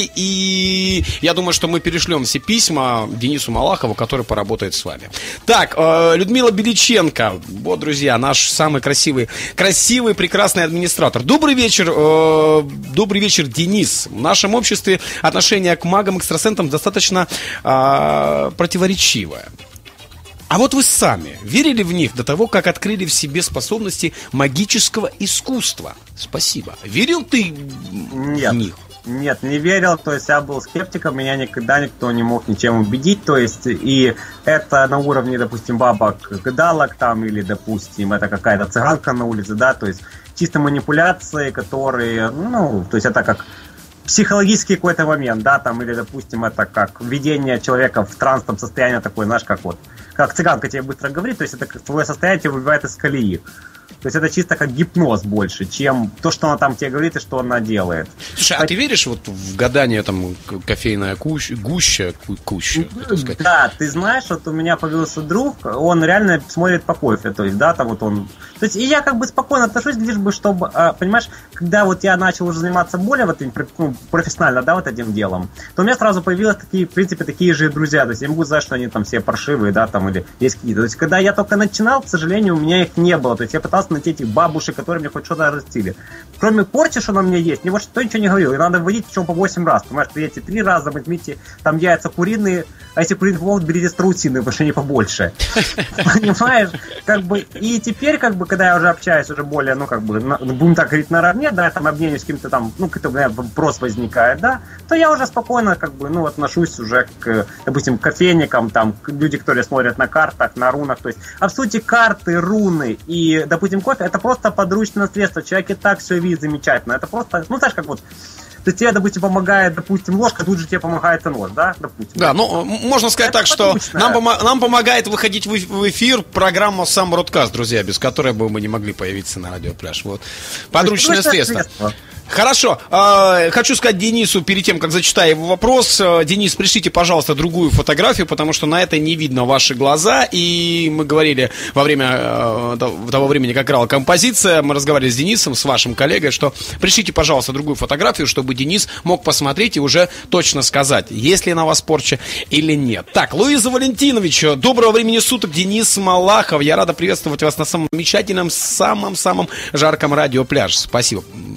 и я думаю, что мы перешлем все письма Денису Малахову, который поработает с вами. Так, э, Людмила Беличенко, вот, друзья, наш самый красивый, красивый, прекрасный администратор. Добрый вечер, э, добрый вечер, Денис. В нашем обществе отношение к магам-экстрасенсам достаточно э, противоречивое. А вот вы сами верили в них до того, как открыли в себе способности магического искусства? Спасибо. Верил ты Нет. в них? Нет, не верил, то есть я был скептиком, меня никогда никто не мог ничем убедить, то есть и это на уровне, допустим, бабок-гадалок там, или, допустим, это какая-то цыганка на улице, да, то есть чисто манипуляции, которые, ну, то есть это как психологический какой-то момент, да, там, или, допустим, это как введение человека в трансовом состоянии такое, знаешь, как вот, как цыганка тебе быстро говорит, то есть это твое состояние тебя выбивает из колеи. То есть это чисто как гипноз больше, чем то, что она там тебе говорит и что она делает. Слушай, а ты веришь вот в гадание там кофейная кущ, гуща, куща? Да, ты знаешь, вот у меня появился друг, он реально смотрит по кофе, то есть, да, там вот он... То есть, и я как бы спокойно отношусь, лишь бы, чтобы, понимаешь, когда вот я начал уже заниматься более вот, ну, профессионально, да, вот этим делом, то у меня сразу появились такие, в принципе, такие же друзья, то есть я могу сказать, что они там все паршивые, да, там, или есть какие-то. То есть, когда я только начинал, к сожалению, у меня их не было, то есть я пытался найти этих бабушек, которые мне хоть что-то растили. Кроме порчи, что на мне есть, мне вот что ничего не говорил, и надо вводить причем по восемь раз, понимаешь, приедете три раза, возьмите там яйца куриные, а если куриных могут, берите страусины, потому что они побольше. Понимаешь? Как бы, и теперь, как бы, когда я уже общаюсь уже более, ну, как бы, на, будем так говорить, наравне, да, там обменюсь с кем-то там, ну, какой-то, наверное, вопрос возникает, да, то я уже спокойно, как бы, ну, отношусь уже к, допустим, к кофейникам, там, к люди, которые смотрят на картах, на рунах, то есть, а в сути, карты, руны и, допустим, кофе, это просто подручное средство, человек и так все видит замечательно, это просто, ну, знаешь, как вот, то тебе, допустим, помогает, допустим, ложка, тут же тебе помогает и нож, да, допустим. Да, ну, можно сказать это так, что нам, помо- нам помогает выходить в, в эфир программа «Сам Бродкаст», друзья, без которой бы мы не могли появиться на Радио Пляж. Вот. Подручное средство. средство. Хорошо. Э, хочу сказать Денису, перед тем, как зачитаю его вопрос, э, Денис, пришлите, пожалуйста, другую фотографию, потому что на этой не видно ваши глаза, и мы говорили во время э, того времени, как играла композиция, мы разговаривали с Денисом, с вашим коллегой, что пришлите, пожалуйста, другую фотографию, чтобы Денис мог посмотреть и уже точно сказать, есть ли на вас порча или нет. Так, Луиза Валентинович, доброго времени суток, Денис Малахов, я рада приветствовать вас на самом замечательном, самом-самом жарком Радио Пляж. Спасибо.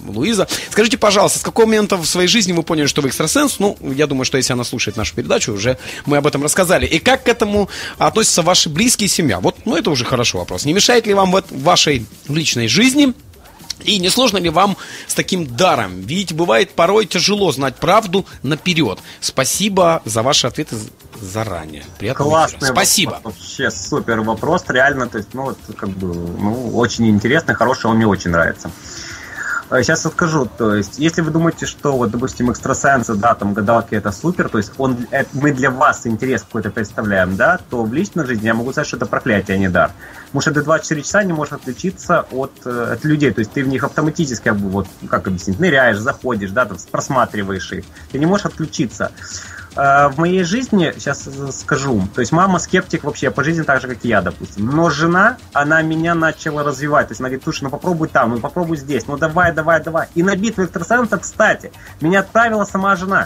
Луиза. Скажите, пожалуйста, с какого момента в своей жизни вы поняли, что вы экстрасенс? Ну, я думаю, что если она слушает нашу передачу, уже мы об этом рассказали. И как к этому относятся ваши близкие и семья? Вот, ну, это уже хороший вопрос. Не мешает ли вам в вашей личной жизни? И не сложно ли вам с таким даром? Ведь бывает порой тяжело знать правду наперед. Спасибо за ваши ответы заранее. Приятного Классный вечера. Спасибо. Вопрос, вообще супер вопрос, реально, то есть, ну, вот, как бы, ну, очень интересный, хороший, он мне очень нравится. Сейчас расскажу, то есть, если вы думаете, что, вот, допустим, экстрасенсы, да, там, гадалки, это супер, то есть, он, это, мы для вас интерес какой-то представляем, да, то в личной жизни я могу сказать, что это проклятие, а не дар. Потому что ты двадцать четыре часа не можешь отличиться от, от людей, то есть, ты в них автоматически, как бы, вот, как объяснить, ныряешь, заходишь, да, там, просматриваешь их, ты не можешь отключиться. В моей жизни, сейчас скажу, то есть мама скептик вообще по жизни так же, как и я, допустим. Но жена, она меня начала развивать. То есть она говорит, слушай, ну попробуй там, ну попробуй здесь, ну давай, давай, давай. И на битву экстрасенсов, кстати, меня отправила сама жена.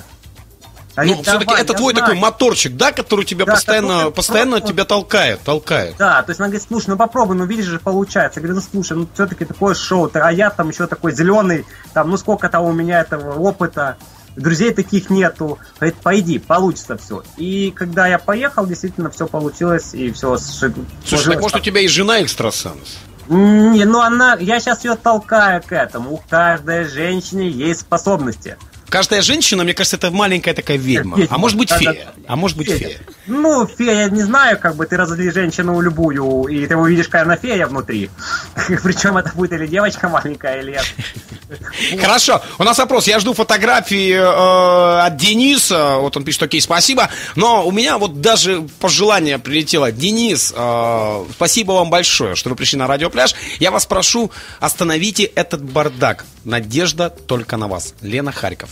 А ну, все-таки это твой знаю. такой моторчик, да, который тебя да, постоянно, постоянно просто... тебя толкает, толкает. Да, то есть она говорит, слушай, ну попробуй, ну видишь же, получается. Я говорю, ну слушай, ну все-таки такое шоу, а я там еще такой зеленый, там, ну сколько там у меня этого опыта. Друзей таких нету. Говорит, пойди, получится все. И когда я поехал, действительно все получилось и все. Слушай, так может у тебя и жена экстрасенс? Не, ну она, я сейчас ее толкаю к этому. У каждой женщины есть способности. Каждая женщина, мне кажется, это маленькая такая ведьма. ведьма. А может быть фея. А может быть фея. Ну, фея, я не знаю, как бы ты разозли женщину любую, и ты увидишь, какая она фея внутри. Причем это будет или девочка маленькая, или... Хорошо, у нас вопрос. Я жду фотографии э, от Дениса. Вот он пишет, окей, спасибо. Но у меня вот даже пожелание прилетело. Денис, э, спасибо вам большое, что вы пришли на Радио Пляж. Я вас прошу, остановите этот бардак. Надежда только на вас. Лена, Харьков.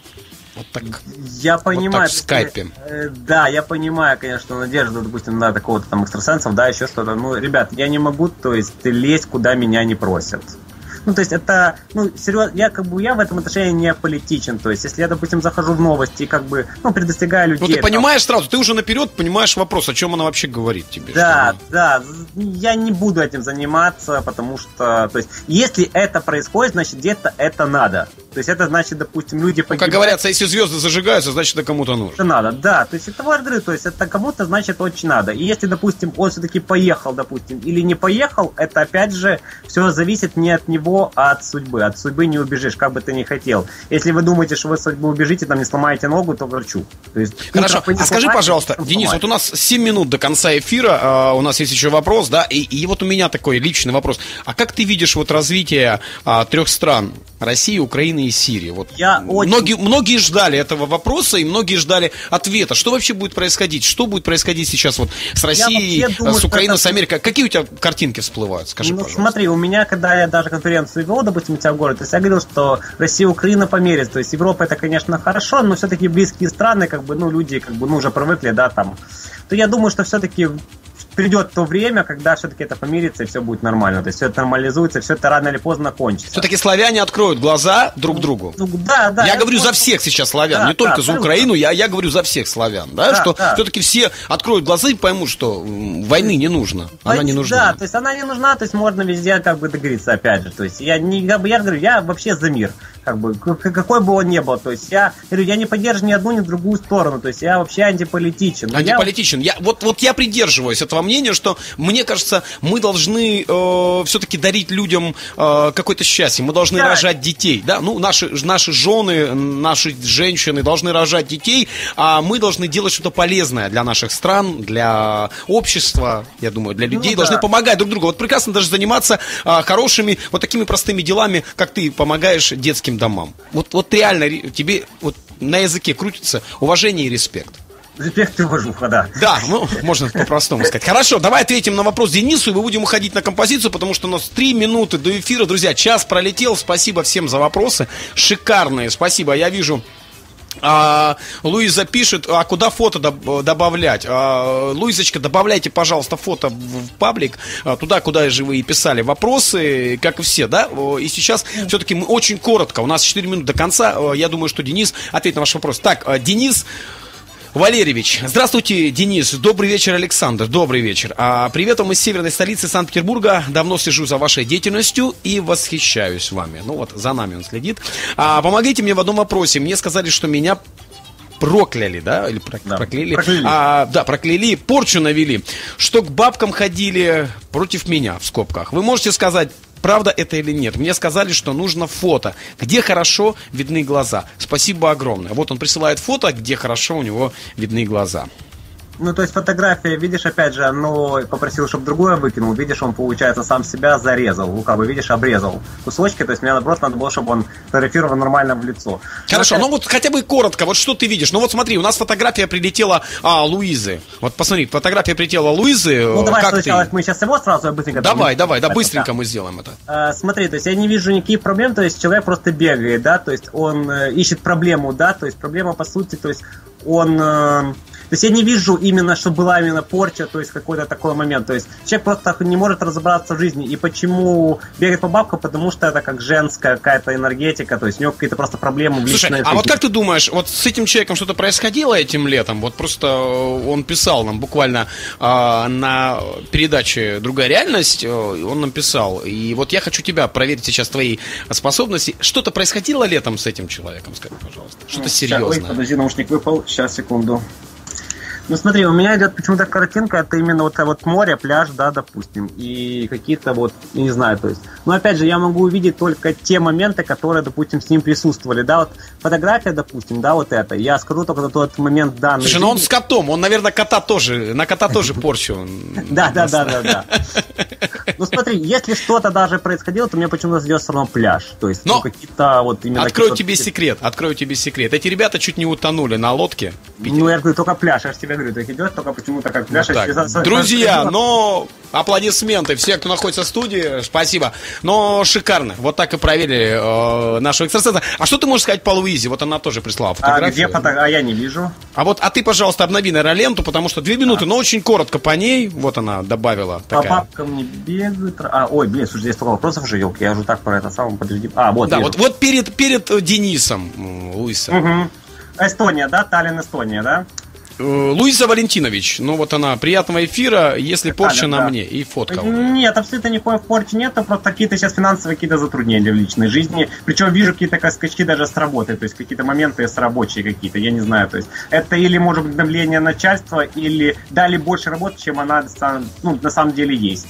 Вот так. Я понимаю. Вот так в скайпе. Э, да, я понимаю, конечно, надежду, допустим, на такого-то там экстрасенсов, да, еще что-то. Ну, ребят, я не могу, то есть, лезть, куда меня не просят. Ну, то есть, это, ну, серьезно, я как бы, я в этом отношении не политичен. То есть, если я, допустим, захожу в новости и как бы, ну, предостерегаю людей. Ну, ты понимаешь там... сразу, ты уже наперед понимаешь вопрос, о чем она вообще говорит тебе. Да, что... да, я не буду этим заниматься, потому что, то есть, если это происходит, значит, где-то это надо. То есть, это значит, допустим, люди погибают. Ну, как говорят, если звезды зажигаются, значит, это кому-то нужно. Это надо, да, то есть, это важно, то есть, это кому-то, значит, очень надо. И если, допустим, он все-таки поехал, допустим, или не поехал, это, опять же, все зависит не от него, а от судьбы. От судьбы не убежишь, как бы ты ни хотел. Если вы думаете, что вы от судьбы убежите, там не сломаете ногу, то врачу. То есть, хорошо, а скажи, пожалуйста, Денис, сломаете. Вот у нас семь минут до конца эфира, а, у нас есть еще вопрос, да, и, и вот у меня такой личный вопрос. А как ты видишь вот развитие а, трех стран, России, Украины и Сирии? Вот Я многие, очень... многие ждали этого вопроса, и многие ждали ответа. Что вообще будет происходить? Что будет происходить сейчас вот с Россией, думаю, с Украиной, это... с Америкой? Какие у тебя картинки всплывают? Скажи, ну, пожалуйста. Смотри, у меня, когда я даже конференцию вел, допустим, у тебя в городе, то есть я говорил, что Россия и Украина померятся. То есть Европа это, конечно, хорошо, но все-таки близкие страны, как бы, ну, люди, как бы, ну, уже привыкли, да, там. То я думаю, что все-таки придет то время, когда все-таки это помирится и все будет нормально. То есть все это нормализуется, все это рано или поздно кончится. Все-таки славяне откроют глаза друг другу. Ну, да, да. Я, я говорю за всех сейчас славян, да, не только да, за Украину, я, я говорю за всех славян, да, да что да. Все-таки все откроют глаза и поймут, что войны не нужно, она Войны, не нужна. Да, то есть она не нужна, то есть можно везде как бы договориться, опять же. То есть я не, я, я говорю, я вообще за мир. Как бы, какой бы он ни был. То есть я говорю, я не поддерживаю ни одну, ни другую сторону. То есть я вообще антиполитичен. Антиполитичен. Я... Я, вот, вот я придерживаюсь этого мнения, что мне кажется, мы должны э, все-таки дарить людям э, какое-то счастье. Мы должны да. рожать детей. Да? Ну, наши, наши жены, наши женщины должны рожать детей, а мы должны делать что-то полезное для наших стран, для общества, я думаю, для людей. Ну, должны да. помогать друг другу. Вот прекрасно даже заниматься э, хорошими, вот такими простыми делами, как ты помогаешь детским домам. Вот, вот реально тебе вот на языке крутится уважение и респект. Респект и уважуха, да. Да, ну, можно по-простому сказать. Хорошо, давай ответим на вопрос Денису, и мы будем уходить на композицию, потому что у нас три минуты до эфира. Друзья, час пролетел. Спасибо всем за вопросы. Шикарные, спасибо. Я вижу... А, Луиза пишет, а куда фото доб- добавлять? А, Луизочка, добавляйте, пожалуйста, фото в, в паблик, а, туда, куда же вы и писали вопросы, как и все, да? И сейчас все-таки мы очень коротко, у нас четыре минуты до конца. Я думаю, что Денис ответит на ваш вопрос. Так, Денис Валерьевич. Здравствуйте, Денис. Добрый вечер, Александр. Добрый вечер. А, привет вам из северной столицы Санкт-Петербурга. Давно слежу за вашей деятельностью и восхищаюсь вами. Ну вот, за нами он следит. А, помогите мне в одном вопросе. Мне сказали, что меня прокляли, да? Или прок... да. прокляли? Прокляли. А, да, прокляли, порчу навели. Что к бабкам ходили против меня, в скобках. Вы можете сказать, правда это или нет? Мне сказали, что нужно фото, где хорошо видны глаза. Спасибо огромное. Вот он присылает фото, где хорошо у него видны глаза. Ну, то есть фотография, видишь, опять же, ну, попросил, чтобы другое выкинул, видишь, он, получается, сам себя зарезал, ну, как бы, видишь, обрезал кусочки, то есть мне, наоборот, надо было, чтобы он фотографировал нормально в лицо. Хорошо, ну, ну вот хотя бы коротко, вот что ты видишь? Ну, вот смотри, у нас фотография прилетела а, Луизы. Вот посмотри, фотография прилетела Луизы. Ну, давай как сначала, ты? мы сейчас его сразу быстренько... Давай, давай, да, быстренько мы сделаем это. А, смотри, то есть я не вижу никаких проблем, то есть человек просто бегает, да, то есть он э, ищет проблему, да, то есть проблема, по сути, то есть он... Э, То есть я не вижу именно, что была именно порча, то есть какой-то такой момент. То есть человек просто не может разобраться в жизни. И почему бегает по бабкам? Потому что это как женская какая-то энергетика, то есть у него какие-то просто проблемы в личной жизни. Слушай, а вот как ты думаешь, вот с этим человеком что-то происходило этим летом? Вот просто он писал нам буквально э, на передаче «Другая реальность», э, он нам писал. И вот я хочу тебя проверить сейчас твои способности. Что-то происходило летом с этим человеком, скажи, пожалуйста? Что-то серьезное. Ой, подожди, наушник выпал. Сейчас, секунду. Ну смотри, у меня идет почему-то картинка, это именно вот, вот море, пляж, да, допустим, и какие-то вот, не знаю, то есть, но опять же, я могу увидеть только те моменты, которые, допустим, с ним присутствовали, да, вот фотография, допустим, да, вот это, я скажу только на тот момент данный. Слушай, ну он с котом, он, наверное, кота тоже, на кота тоже порчу. Да, да, да, да, да. Ну смотри, если что-то даже происходило, то мне почему-то идет все равно пляж, то есть, ну, какие-то вот именно... Открою тебе секрет, открою тебе секрет, эти ребята чуть не утонули на лодке. Ну, я говорю, только пляж, я же тебе говорю, так идет, только почему-то как пляж. Вот друзья, но аплодисменты все, кто находится в студии, спасибо. Но шикарно, вот так и проверили э, нашего экстрасенса. А что ты можешь сказать по Луизе? Вот она тоже прислала фотографию. А где фото... А я не вижу. А вот, а ты, пожалуйста, обнови, наверное, ленту, потому что две минуты, а. но очень коротко по ней. Вот она добавила. По такая. Бабкам не бегают. А, ой, блин, слушай, здесь столько вопросов же, елки, я уже так про это сам, подожди. А, вот, да, вот, вот перед, перед Денисом Луиза. Угу. Эстония, да? Таллин, Эстония, да? Луиза Валентинович, ну вот она, приятного эфира, если порча на мне, и фотка. Нет, абсолютно никакой порчи нет, просто какие-то сейчас финансовые какие-то затруднения в личной жизни, причем вижу какие-то скачки даже с работы, то есть какие-то моменты с рабочие какие-то, я не знаю, то есть это или может быть давление начальства, или дали больше работы, чем она ну, на самом деле есть.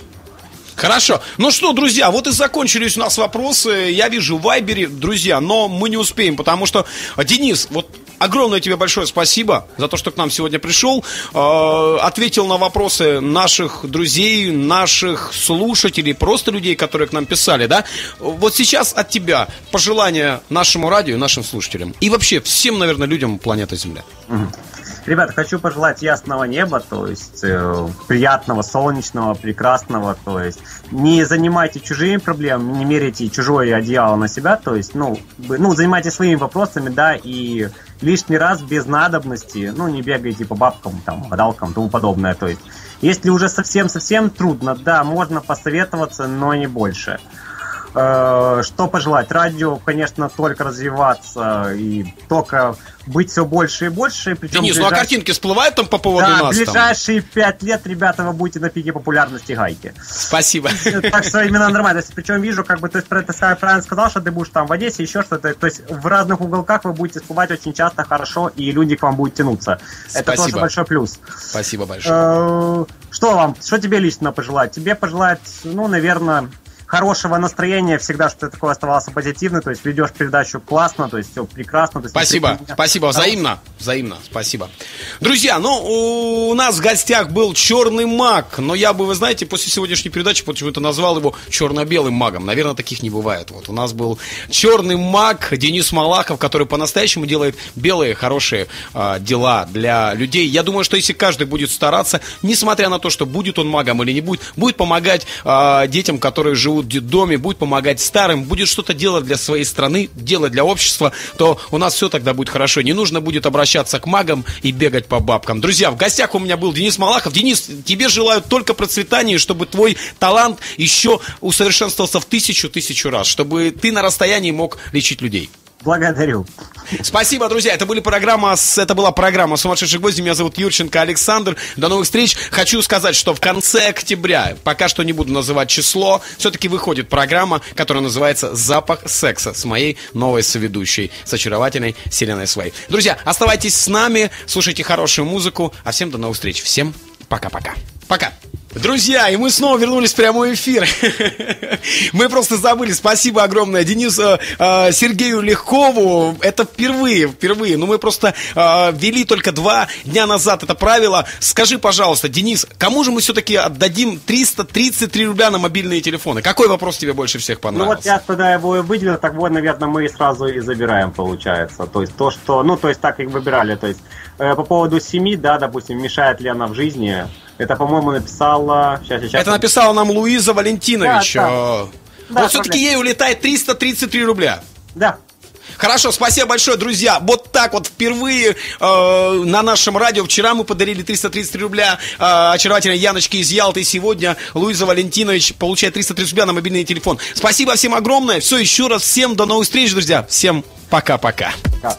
Хорошо. Ну что, друзья, вот и закончились у нас вопросы. Я вижу в Вайбере, друзья, но мы не успеем, потому что, Денис, вот огромное тебе большое спасибо за то, что к нам сегодня пришел, э, ответил на вопросы наших друзей, наших слушателей, просто людей, которые к нам писали, да? Вот сейчас от тебя пожелания нашему радио, нашим слушателям и вообще всем, наверное, людям планеты Земля. Угу. Ребята, хочу пожелать ясного неба, то есть э, приятного, солнечного, прекрасного, то есть не занимайте чужими проблемами, не меряйте чужое одеяло на себя, то есть, ну, ну занимайтесь своими вопросами, да, и лишний раз без надобности, ну, не бегайте по бабкам, там, гадалкам, тому подобное, то есть, если уже совсем-совсем трудно, да, можно посоветоваться, но не больше. Что пожелать? Радио, конечно, только развиваться и только быть все больше и больше. Причем Денис, ближайшие... ну а картинки всплывают там по поводу да, нас? В ближайшие пять лет, ребята, вы будете на пике популярности гайки. Спасибо. Так что именно нормально. Причем вижу, как бы, то есть, ты правильно сказал, что ты будешь там в Одессе, еще что-то. То есть в разных уголках вы будете всплывать очень часто, хорошо, и люди к вам будут тянуться. Спасибо. Это тоже большой плюс. Спасибо большое. Что вам, что тебе лично пожелать? Тебе пожелать, ну, наверное... хорошего настроения, всегда, что ты такой оставался позитивный, то есть ведешь передачу классно, то есть все прекрасно. То есть спасибо, ты... спасибо, взаимно, взаимно, спасибо. Друзья, ну, у нас в гостях был Черный маг, но я бы, вы знаете, после сегодняшней передачи почему-то назвал его черно-белым магом. Наверное, таких не бывает. Вот у нас был Черный маг Денис Малахов, который по-настоящему делает белые, хорошие э, дела для людей. Я думаю, что если каждый будет стараться, несмотря на то, что будет он магом или не будет, будет помогать э, детям, которые живут в детдоме, будет помогать старым, будет что-то делать для своей страны, делать для общества, то у нас все тогда будет хорошо. Не нужно будет обращаться к магам и бегать по бабкам. Друзья, в гостях у меня был Денис Малахов. Денис, тебе желаю только процветания, чтобы твой талант еще усовершенствовался в тысячу-тысячу раз, чтобы ты на расстоянии мог лечить людей. Благодарю. Спасибо, друзья. Это, были программа с... это была программа «Сумасшедшие гвозди». Меня зовут Юрченко Александр. До новых встреч. Хочу сказать, что в конце октября, пока что не буду называть число, все-таки выходит программа, которая называется «Запах секса» с моей новой соведущей, с очаровательной Селеной Свей. Друзья, оставайтесь с нами, слушайте хорошую музыку. А всем до новых встреч. Всем пока-пока. Пока. Друзья, и мы снова вернулись в прямой эфир. Мы просто забыли. Спасибо огромное Денису э, Сергею Легкову. Это впервые, впервые. Но мы просто э, ввели только два дня назад это правило. Скажи, пожалуйста, Денис, кому же мы все-таки отдадим триста тридцать три рубля на мобильные телефоны? Какой вопрос тебе больше всех понравился? Ну вот я тогда его выделил, так вот, наверное, мы сразу и забираем, получается. То есть то, что, ну, то есть так и выбирали. То есть э, по поводу семьи, да, допустим, мешает ли она в жизни. Это, по-моему, написала... Сейчас, сейчас. Это написала нам Луиза Валентинович. Да, да. Да, вот все-таки ей улетает триста тридцать три рубля. Да. Хорошо, спасибо большое, друзья. Вот так вот впервые э, на нашем радио. Вчера мы подарили триста тридцать три рубля э, очаровательной Яночке из Ялты. И сегодня Луиза Валентинович получает триста тридцать рубля на мобильный телефон. Спасибо всем огромное. Все, еще раз всем до новых встреч, друзья. Всем пока-пока. Да.